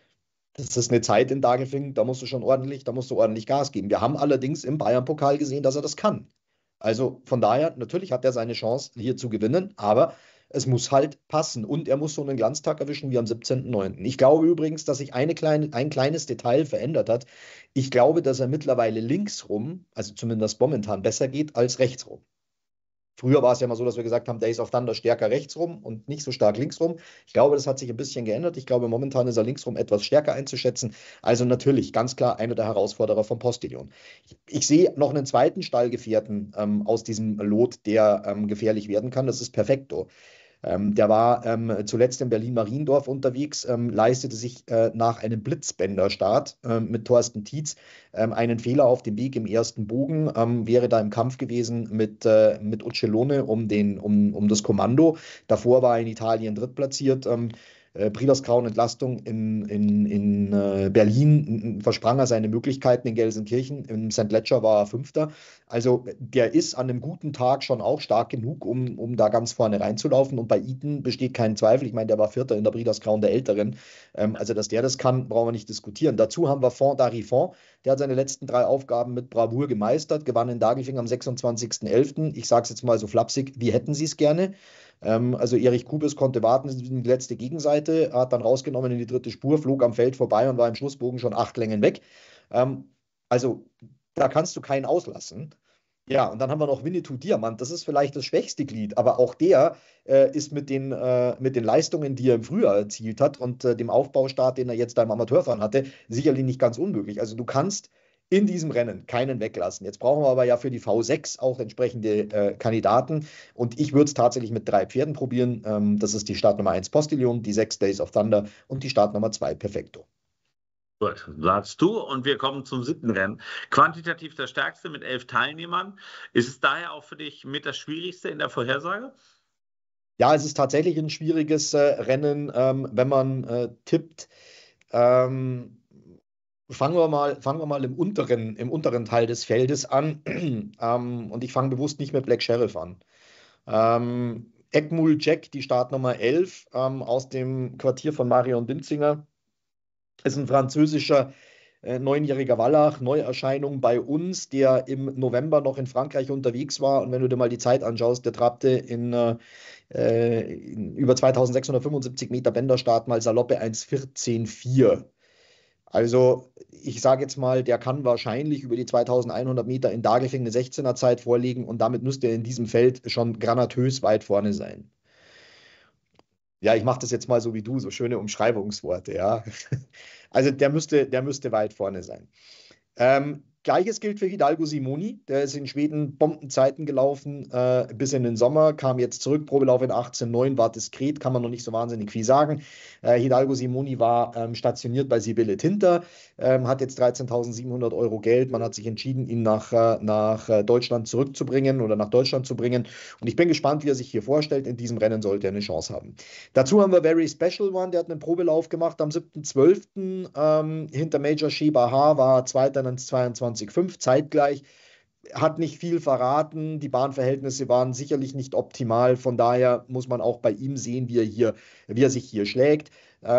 Das ist eine Zeit in Dagelfing, da musst du schon ordentlich, da musst du ordentlich Gas geben. Wir haben allerdings im Bayern-Pokal gesehen, dass er das kann. Also von daher, natürlich hat er seine Chance, hier zu gewinnen, aber es muss halt passen und er muss so einen Glanztag erwischen wie am siebzehnten neunten Ich glaube übrigens, dass sich eine kleine, ein kleines Detail verändert hat. Ich glaube, dass er mittlerweile linksrum, also zumindest momentan, besser geht als rechtsrum. Früher war es ja immer so, dass wir gesagt haben, Days of Thunder stärker rechtsrum und nicht so stark linksrum. Ich glaube, das hat sich ein bisschen geändert. Ich glaube, momentan ist er linksrum etwas stärker einzuschätzen. Also natürlich, ganz klar, einer der Herausforderer vom Postillon. Ich, ich sehe noch einen zweiten Stallgefährten ähm, aus diesem Lot, der ähm, gefährlich werden kann. Das ist Perfecto. Ähm, der war ähm, zuletzt in Berlin-Mariendorf unterwegs, ähm, leistete sich äh, nach einem Blitzbänderstart äh, mit Thorsten Tietz ähm, einen Fehler auf dem Weg im ersten Bogen, ähm, wäre da im Kampf gewesen mit, äh, mit Uccellone um, den, um, um das Kommando. Davor war er in Italien drittplatziert. Ähm, Äh, Briedersgrauen Entlastung in, in, in äh, Berlin versprang er seine Möglichkeiten in Gelsenkirchen. Im Sankt Letcher war er Fünfter. Also der ist an einem guten Tag schon auch stark genug, um, um da ganz vorne reinzulaufen. Und bei Eaton besteht kein Zweifel. Ich meine, der war Vierter in der Briedersgrauen der Älteren. Ähm, also, dass der das kann, brauchen wir nicht diskutieren. Dazu haben wir Font d'Arifont. Der hat seine letzten drei Aufgaben mit Bravour gemeistert, gewann in Dagelfing am sechsundzwanzigsten elften Ich sage es jetzt mal so flapsig, wie hätten Sie es gerne? Ähm, also Erich Kubis konnte warten, die letzte Gegenseite, hat dann rausgenommen in die dritte Spur, flog am Feld vorbei und war im Schlussbogen schon acht Längen weg. Ähm, also da kannst du keinen auslassen. Ja, und dann haben wir noch Winnetou Diamant. Das ist vielleicht das schwächste Glied, aber auch der äh, ist mit den, äh, mit den Leistungen, die er im Frühjahr erzielt hat und äh, dem Aufbaustart, den er jetzt da im Amateurfahren hatte, sicherlich nicht ganz unmöglich. Also du kannst in diesem Rennen keinen weglassen. Jetzt brauchen wir aber ja für die V sechs auch entsprechende äh, Kandidaten. Und ich würde es tatsächlich mit drei Pferden probieren. Ähm, das ist die Startnummer eins Postillon, die sechs Days of Thunder und die Startnummer zwei Perfecto. Gut, sagst du. Und wir kommen zum siebten Rennen. Quantitativ das stärkste mit elf Teilnehmern. Ist es daher auch für dich mit das Schwierigste in der Vorhersage? Ja, es ist tatsächlich ein schwieriges äh, Rennen, ähm, wenn man äh, tippt. Ähm, fangen wir mal, fangen wir mal im unteren, im unteren Teil des Feldes an. ähm, und ich fange bewusst nicht mit Black Sheriff an. Ähm, Eckmul Jack, die Startnummer elf, ähm, aus dem Quartier von Marion Dinzinger, ist ein französischer äh, neunjähriger Wallach, Neuerscheinung bei uns, der im November noch in Frankreich unterwegs war. Und wenn du dir mal die Zeit anschaust, der trabte in, äh, in über zweitausendsechshundertfünfundsiebzig Meter Bänderstart mal saloppe eins vierzehn vier. Also ich sage jetzt mal, der kann wahrscheinlich über die zweitausendeinhundert Meter in Dagelfing eine sechzehner Zeit vorlegen und damit müsste er in diesem Feld schon granatös weit vorne sein. Ja, ich mache das jetzt mal so wie du, so schöne Umschreibungsworte, ja. Also der müsste, der müsste weit vorne sein. Ähm, Gleiches gilt für Hidalgo Simoni. Der ist in Schweden Bombenzeiten gelaufen äh, bis in den Sommer, kam jetzt zurück, Probelauf in achtzehn neun, war diskret, kann man noch nicht so wahnsinnig viel sagen. Äh, Hidalgo Simoni war ähm, stationiert bei Sibylle Tinter, ähm, hat jetzt dreizehntausendsiebenhundert Euro Geld. Man hat sich entschieden, ihn nach, äh, nach äh, Deutschland zurückzubringen oder nach Deutschland zu bringen. Und ich bin gespannt, wie er sich hier vorstellt. In diesem Rennen sollte er eine Chance haben. Dazu haben wir Very Special One, der hat einen Probelauf gemacht am siebten zwölften Ähm, hinter Major Sheba H war Zweiter in zweiundzwanzig fünf, zeitgleich. Hat nicht viel verraten. Die Bahnverhältnisse waren sicherlich nicht optimal. Von daher muss man auch bei ihm sehen, wie er, hier, wie er sich hier schlägt.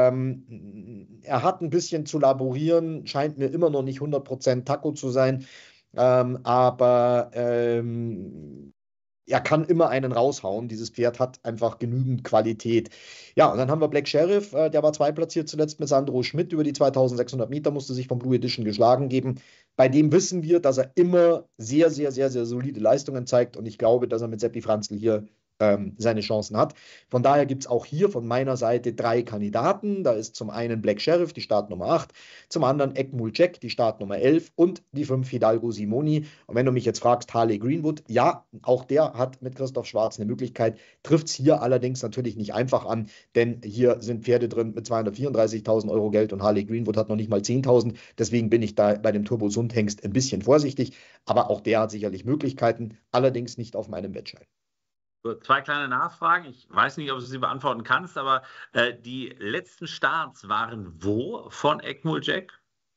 Ähm, er hat ein bisschen zu laborieren, scheint mir immer noch nicht hundert Prozent Taco zu sein. Ähm, aber ähm, er kann immer einen raushauen. Dieses Pferd hat einfach genügend Qualität. Ja, und dann haben wir Black Sheriff, äh, der war zweitplatziert zuletzt mit Sandro Schmidt über die zweitausendsechshundert Meter, musste sich vom Blue Edition geschlagen geben. Bei dem wissen wir, dass er immer sehr, sehr, sehr, sehr solide Leistungen zeigt und ich glaube, dass er mit Seppi Franzl hier ähm, seine Chancen hat. Von daher gibt es auch hier von meiner Seite drei Kandidaten. Da ist zum einen Black Sheriff, die Startnummer acht, zum anderen Eckmul Jack, die Startnummer elf und die fünf Hidalgo Simoni. Und wenn du mich jetzt fragst, Harley Greenwood, ja, auch der hat mit Christoph Schwarz eine Möglichkeit, trifft es hier allerdings natürlich nicht einfach an, denn hier sind Pferde drin mit zweihundertvierunddreißigtausend Euro Geld und Harley Greenwood hat noch nicht mal zehntausend. Deswegen bin ich da bei dem Turbo Sundhengst ein bisschen vorsichtig, aber auch der hat sicherlich Möglichkeiten, allerdings nicht auf meinem Wettschein. Zwei kleine Nachfragen. Ich weiß nicht, ob du sie beantworten kannst, aber äh, die letzten Starts waren wo von Eckmul Jack?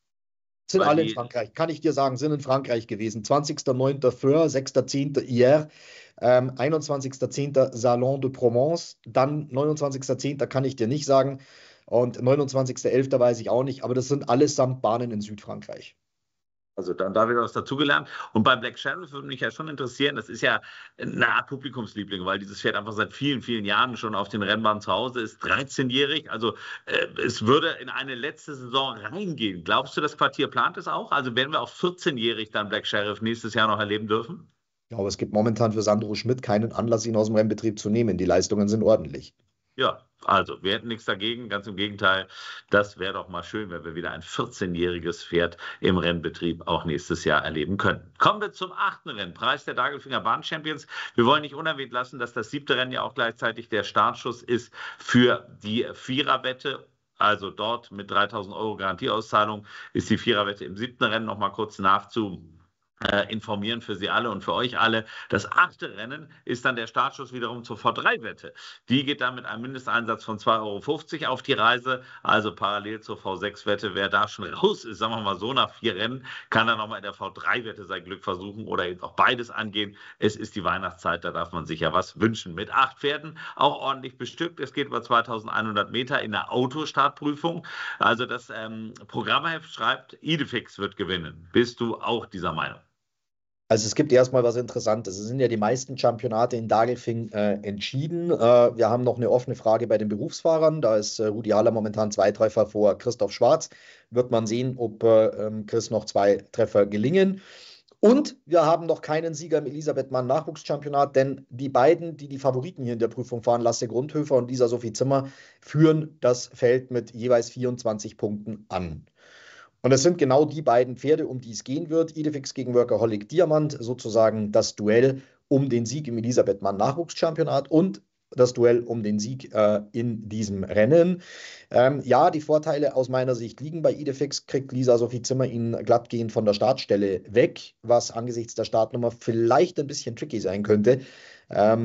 Sind Weil alle die, in Frankreich, kann ich dir sagen, sind in Frankreich gewesen. zwanzigster neunter Föhr, sechster zehnter Hier, ähm, einundzwanzigster zehnter Salon de Provence, dann neunundzwanzigster zehnter kann ich dir nicht sagen und neunundzwanzigster elfter weiß ich auch nicht, aber das sind allesamt Bahnen in Südfrankreich. Also dann da wieder was dazugelernt. Und bei Black Sheriff würde mich ja schon interessieren, das ist ja eine Art Publikumsliebling, weil dieses Pferd einfach seit vielen, vielen Jahren schon auf den Rennbahnen zu Hause ist, dreizehnjährig. Also äh, es würde in eine letzte Saison reingehen. Glaubst du, das Quartier plant es auch? Also werden wir auch vierzehnjährig dann Black Sheriff nächstes Jahr noch erleben dürfen? Ja, aber es gibt momentan für Sandro Schmidt keinen Anlass, ihn aus dem Rennbetrieb zu nehmen. Die Leistungen sind ordentlich. Ja, also wir hätten nichts dagegen, ganz im Gegenteil. Das wäre doch mal schön, wenn wir wieder ein vierzehnjähriges Pferd im Rennbetrieb auch nächstes Jahr erleben können. Kommen wir zum achten Rennen, Preis der Dagelfinger Bahn-Champions. Wir wollen nicht unerwähnt lassen, dass das siebte Rennen ja auch gleichzeitig der Startschuss ist für die Viererwette. Also dort mit dreitausend Euro Garantieauszahlung ist die Viererwette im siebten Rennen. Noch mal kurz nachzu Äh, informieren für Sie alle und für euch alle. Das achte Rennen ist dann der Startschuss wiederum zur V drei Wette. Die geht dann mit einem Mindesteinsatz von zwei Euro fünfzig auf die Reise, also parallel zur V sechs Wette. Wer da schon raus ist, sagen wir mal so, nach vier Rennen, kann dann nochmal in der V drei Wette sein Glück versuchen oder eben auch beides angehen. Es ist die Weihnachtszeit, da darf man sich ja was wünschen. Mit acht Pferden, auch ordentlich bestückt. Es geht über zweitausendeinhundert Meter in der Autostartprüfung. Also das ähm, Programmheft schreibt, Idefix wird gewinnen. Bist du auch dieser Meinung? Also es gibt erstmal was Interessantes. Es sind ja die meisten Championate in Dagelfing äh, entschieden. Äh, wir haben noch eine offene Frage bei den Berufsfahrern. Da ist äh, Rudi Haller momentan zwei Treffer vor Christoph Schwarz. Wird man sehen, ob äh, Chris noch zwei Treffer gelingen. Und wir haben noch keinen Sieger im Elisabeth Mann Nachwuchschampionat, denn die beiden, die die Favoriten hier in der Prüfung fahren, Lasse Grundhöfer und Lisa Sophie Zimmer, führen das Feld mit jeweils vierundzwanzig Punkten an. Und es sind genau die beiden Pferde, um die es gehen wird. Idefix gegen Workaholic Diamant, sozusagen das Duell um den Sieg im Elisabeth Mann Nachwuchschampionat und das Duell um den Sieg äh, in diesem Rennen. Ähm, ja, die Vorteile aus meiner Sicht liegen bei Idefix, kriegt Lisa Sophie Zimmer ihn glattgehend von der Startstelle weg, was angesichts der Startnummer vielleicht ein bisschen tricky sein könnte. Ähm,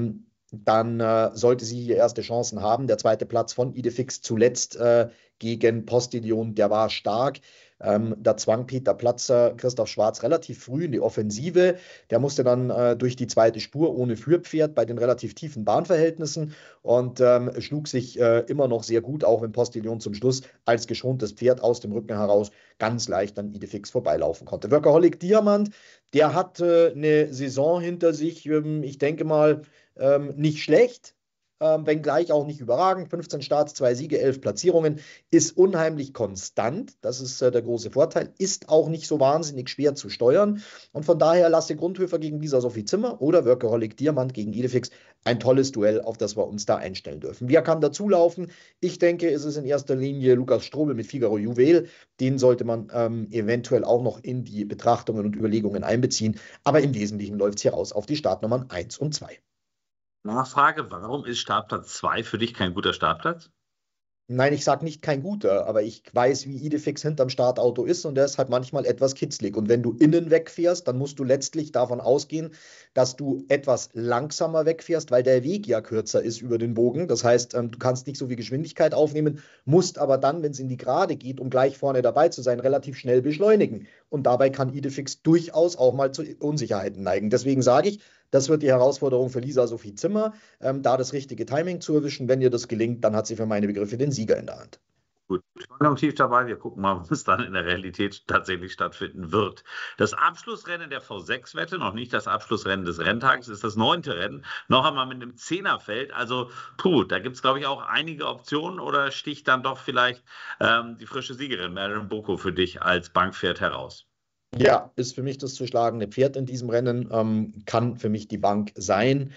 dann äh, sollte sie hier erste Chancen haben. Der zweite Platz von Idefix zuletzt äh, gegen Postillon, der war stark. Ähm, da zwang Peter Platzer Christoph Schwarz relativ früh in die Offensive. Der musste dann äh, durch die zweite Spur ohne Führpferd bei den relativ tiefen Bahnverhältnissen und ähm, schlug sich äh, immer noch sehr gut, auch wenn Postillon zum Schluss als geschontes Pferd aus dem Rücken heraus ganz leicht an Idefix vorbeilaufen konnte. Workaholic Diamant, der hat äh, eine Saison hinter sich, ähm, ich denke mal, ähm, nicht schlecht. Ähm, wenngleich auch nicht überragend. fünfzehn Starts, zwei Siege, elf Platzierungen, ist unheimlich konstant. Das ist äh, der große Vorteil. Ist auch nicht so wahnsinnig schwer zu steuern. Und von daher Lasse Grundhöfer gegen Lisa Sophie Zimmer oder Workaholic Diamant gegen Idefix ein tolles Duell, auf das wir uns da einstellen dürfen. Wer kann dazulaufen? Ich denke, es ist in erster Linie Lukas Strobel mit Figaro Juwel. Den sollte man ähm, eventuell auch noch in die Betrachtungen und Überlegungen einbeziehen. Aber im Wesentlichen läuft es hier raus auf die Startnummern eins und zwei. Nachfrage, warum ist Startplatz zwei für dich kein guter Startplatz? Nein, ich sage nicht kein guter, aber ich weiß, wie Idefix hinterm Startauto ist und der ist halt manchmal etwas kitzlig. Und wenn du innen wegfährst, dann musst du letztlich davon ausgehen, dass du etwas langsamer wegfährst, weil der Weg ja kürzer ist über den Bogen. Das heißt, ähm, du kannst nicht so viel Geschwindigkeit aufnehmen, musst aber dann, wenn es in die Gerade geht, um gleich vorne dabei zu sein, relativ schnell beschleunigen. Und dabei kann Idefix durchaus auch mal zu Unsicherheiten neigen. Deswegen sage ich, das wird die Herausforderung für Lisa Sophie Zimmer, ähm, da das richtige Timing zu erwischen. Wenn ihr das gelingt, dann hat sie für meine Begriffe den Sieger in der Hand. Gut, konjunktiv dabei. Wir gucken mal, was dann in der Realität tatsächlich stattfinden wird. Das Abschlussrennen der V sechs Wette, noch nicht das Abschlussrennen des Renntages, ist das neunte Rennen. Noch einmal mit einem Zehnerfeld. Also, puh, da gibt es, glaube ich, auch einige Optionen. Oder sticht dann doch vielleicht ähm, die frische Siegerin Marilyn Boko für dich als Bankpferd heraus? Ja, ist für mich das zu schlagende Pferd in diesem Rennen, ähm, kann für mich die Bank sein.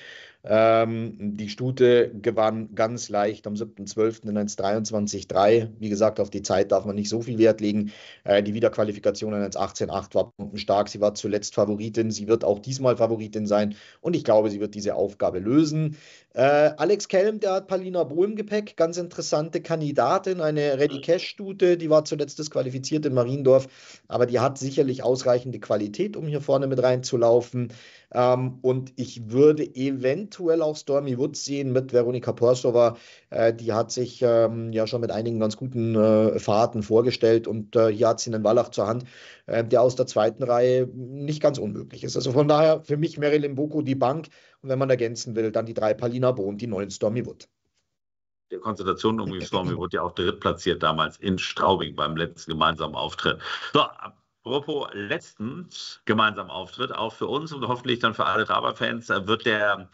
Ähm, die Stute gewann ganz leicht am siebten zwölften in eins dreiundzwanzig drei. Wie gesagt, auf die Zeit darf man nicht so viel Wert legen. Äh, die Wiederqualifikation in eins achtzehn acht war stark. Sie war zuletzt Favoritin. Sie wird auch diesmal Favoritin sein. Und ich glaube, sie wird diese Aufgabe lösen. Äh, Alex Kelm, der hat Palina Bo im Gepäck. Ganz interessante Kandidatin. Eine Ready-Cash-Stute. Die war zuletzt disqualifiziert in Mariendorf. Aber die hat sicherlich ausreichende Qualität, um hier vorne mit reinzulaufen. Ähm, und ich würde eventuell auch Stormy Woods sehen mit Veronika Porsova. Äh, die hat sich ähm, ja schon mit einigen ganz guten äh, Fahrten vorgestellt und äh, hier hat sie einen Wallach zur Hand, äh, der aus der zweiten Reihe nicht ganz unmöglich ist. Also von daher für mich Marilyn Boko die Bank und wenn man ergänzen will, dann die drei Palina Bo und die neun Stormy Wood. Der Konstellation um Stormy wurde ja auch drittplatziert damals in Straubing beim letzten gemeinsamen Auftritt. So, apropos letzten gemeinsamen Auftritt, auch für uns und hoffentlich dann für alle Traber-Fans, wird der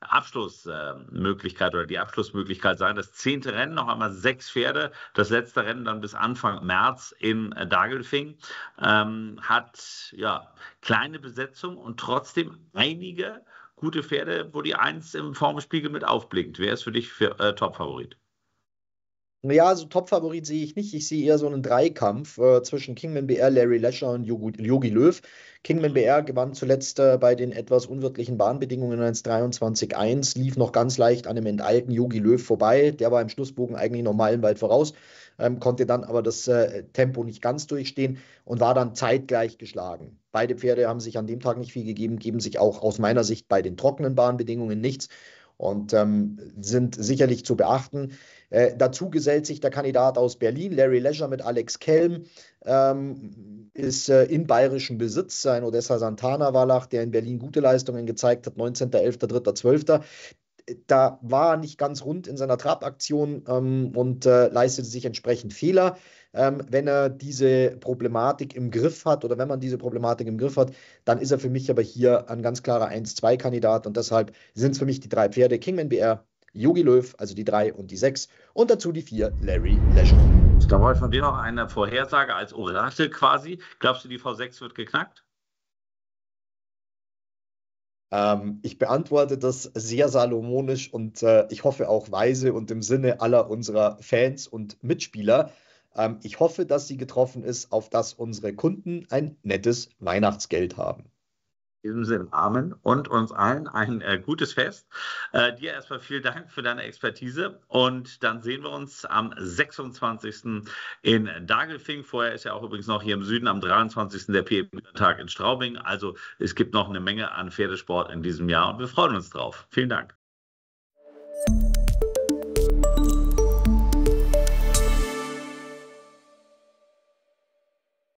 Abschlussmöglichkeit oder die Abschlussmöglichkeit sein. Das zehnte Rennen, noch einmal sechs Pferde. Das letzte Rennen dann bis Anfang März in Dagelfing. Ähm, hat ja kleine Besetzung und trotzdem einige gute Pferde, wo die Eins im Formspiegel mit aufblinkt. Wer ist für dich für, äh, Top-Favorit? Ja, also Top-Favorit sehe ich nicht. Ich sehe eher so einen Dreikampf äh, zwischen Kingman B R, Larry Lesher und Yogi Löw. Kingman B R gewann zuletzt äh, bei den etwas unwirtlichen Bahnbedingungen eins dreiundzwanzig eins, lief noch ganz leicht an einem enteilten Yogi Löw vorbei. Der war im Schlussbogen eigentlich noch meilenweit voraus, ähm, konnte dann aber das äh, Tempo nicht ganz durchstehen und war dann zeitgleich geschlagen. Beide Pferde haben sich an dem Tag nicht viel gegeben, geben sich auch aus meiner Sicht bei den trockenen Bahnbedingungen nichts und ähm, sind sicherlich zu beachten. Äh, dazu gesellt sich der Kandidat aus Berlin, Larry Lesher mit Alex Kelm, ähm, ist äh, in bayerischem Besitz, ein Odessa Santana Wallach, der in Berlin gute Leistungen gezeigt hat, neunzehnter elfter, dritter zwölfter Da war er nicht ganz rund in seiner Trabaktion ähm, und äh, leistete sich entsprechend Fehler. Ähm, wenn er diese Problematik im Griff hat oder wenn man diese Problematik im Griff hat, dann ist er für mich aber hier ein ganz klarer eins zwei Kandidat und deshalb sind es für mich die drei Pferde, Kingman B R, Yogi Löw, also die drei und die sechs und dazu die vier, Larry Lesher. Da wollte ich von dir noch eine Vorhersage als Orakel quasi. Glaubst du, die V sechs wird geknackt? Ähm, ich beantworte das sehr salomonisch und äh, ich hoffe auch weise und im Sinne aller unserer Fans und Mitspieler. Ähm, ich hoffe, dass sie getroffen ist, auf dass unsere Kunden ein nettes Weihnachtsgeld haben. In diesem Sinne, Amen und uns allen ein äh, gutes Fest. Äh, dir erstmal vielen Dank für deine Expertise und dann sehen wir uns am sechsundzwanzigsten in Dagelfing. Vorher ist ja auch übrigens noch hier im Süden am dreiundzwanzigsten der P M-Tag in Straubing. Also es gibt noch eine Menge an Pferdesport in diesem Jahr und wir freuen uns drauf. Vielen Dank. Tschüss.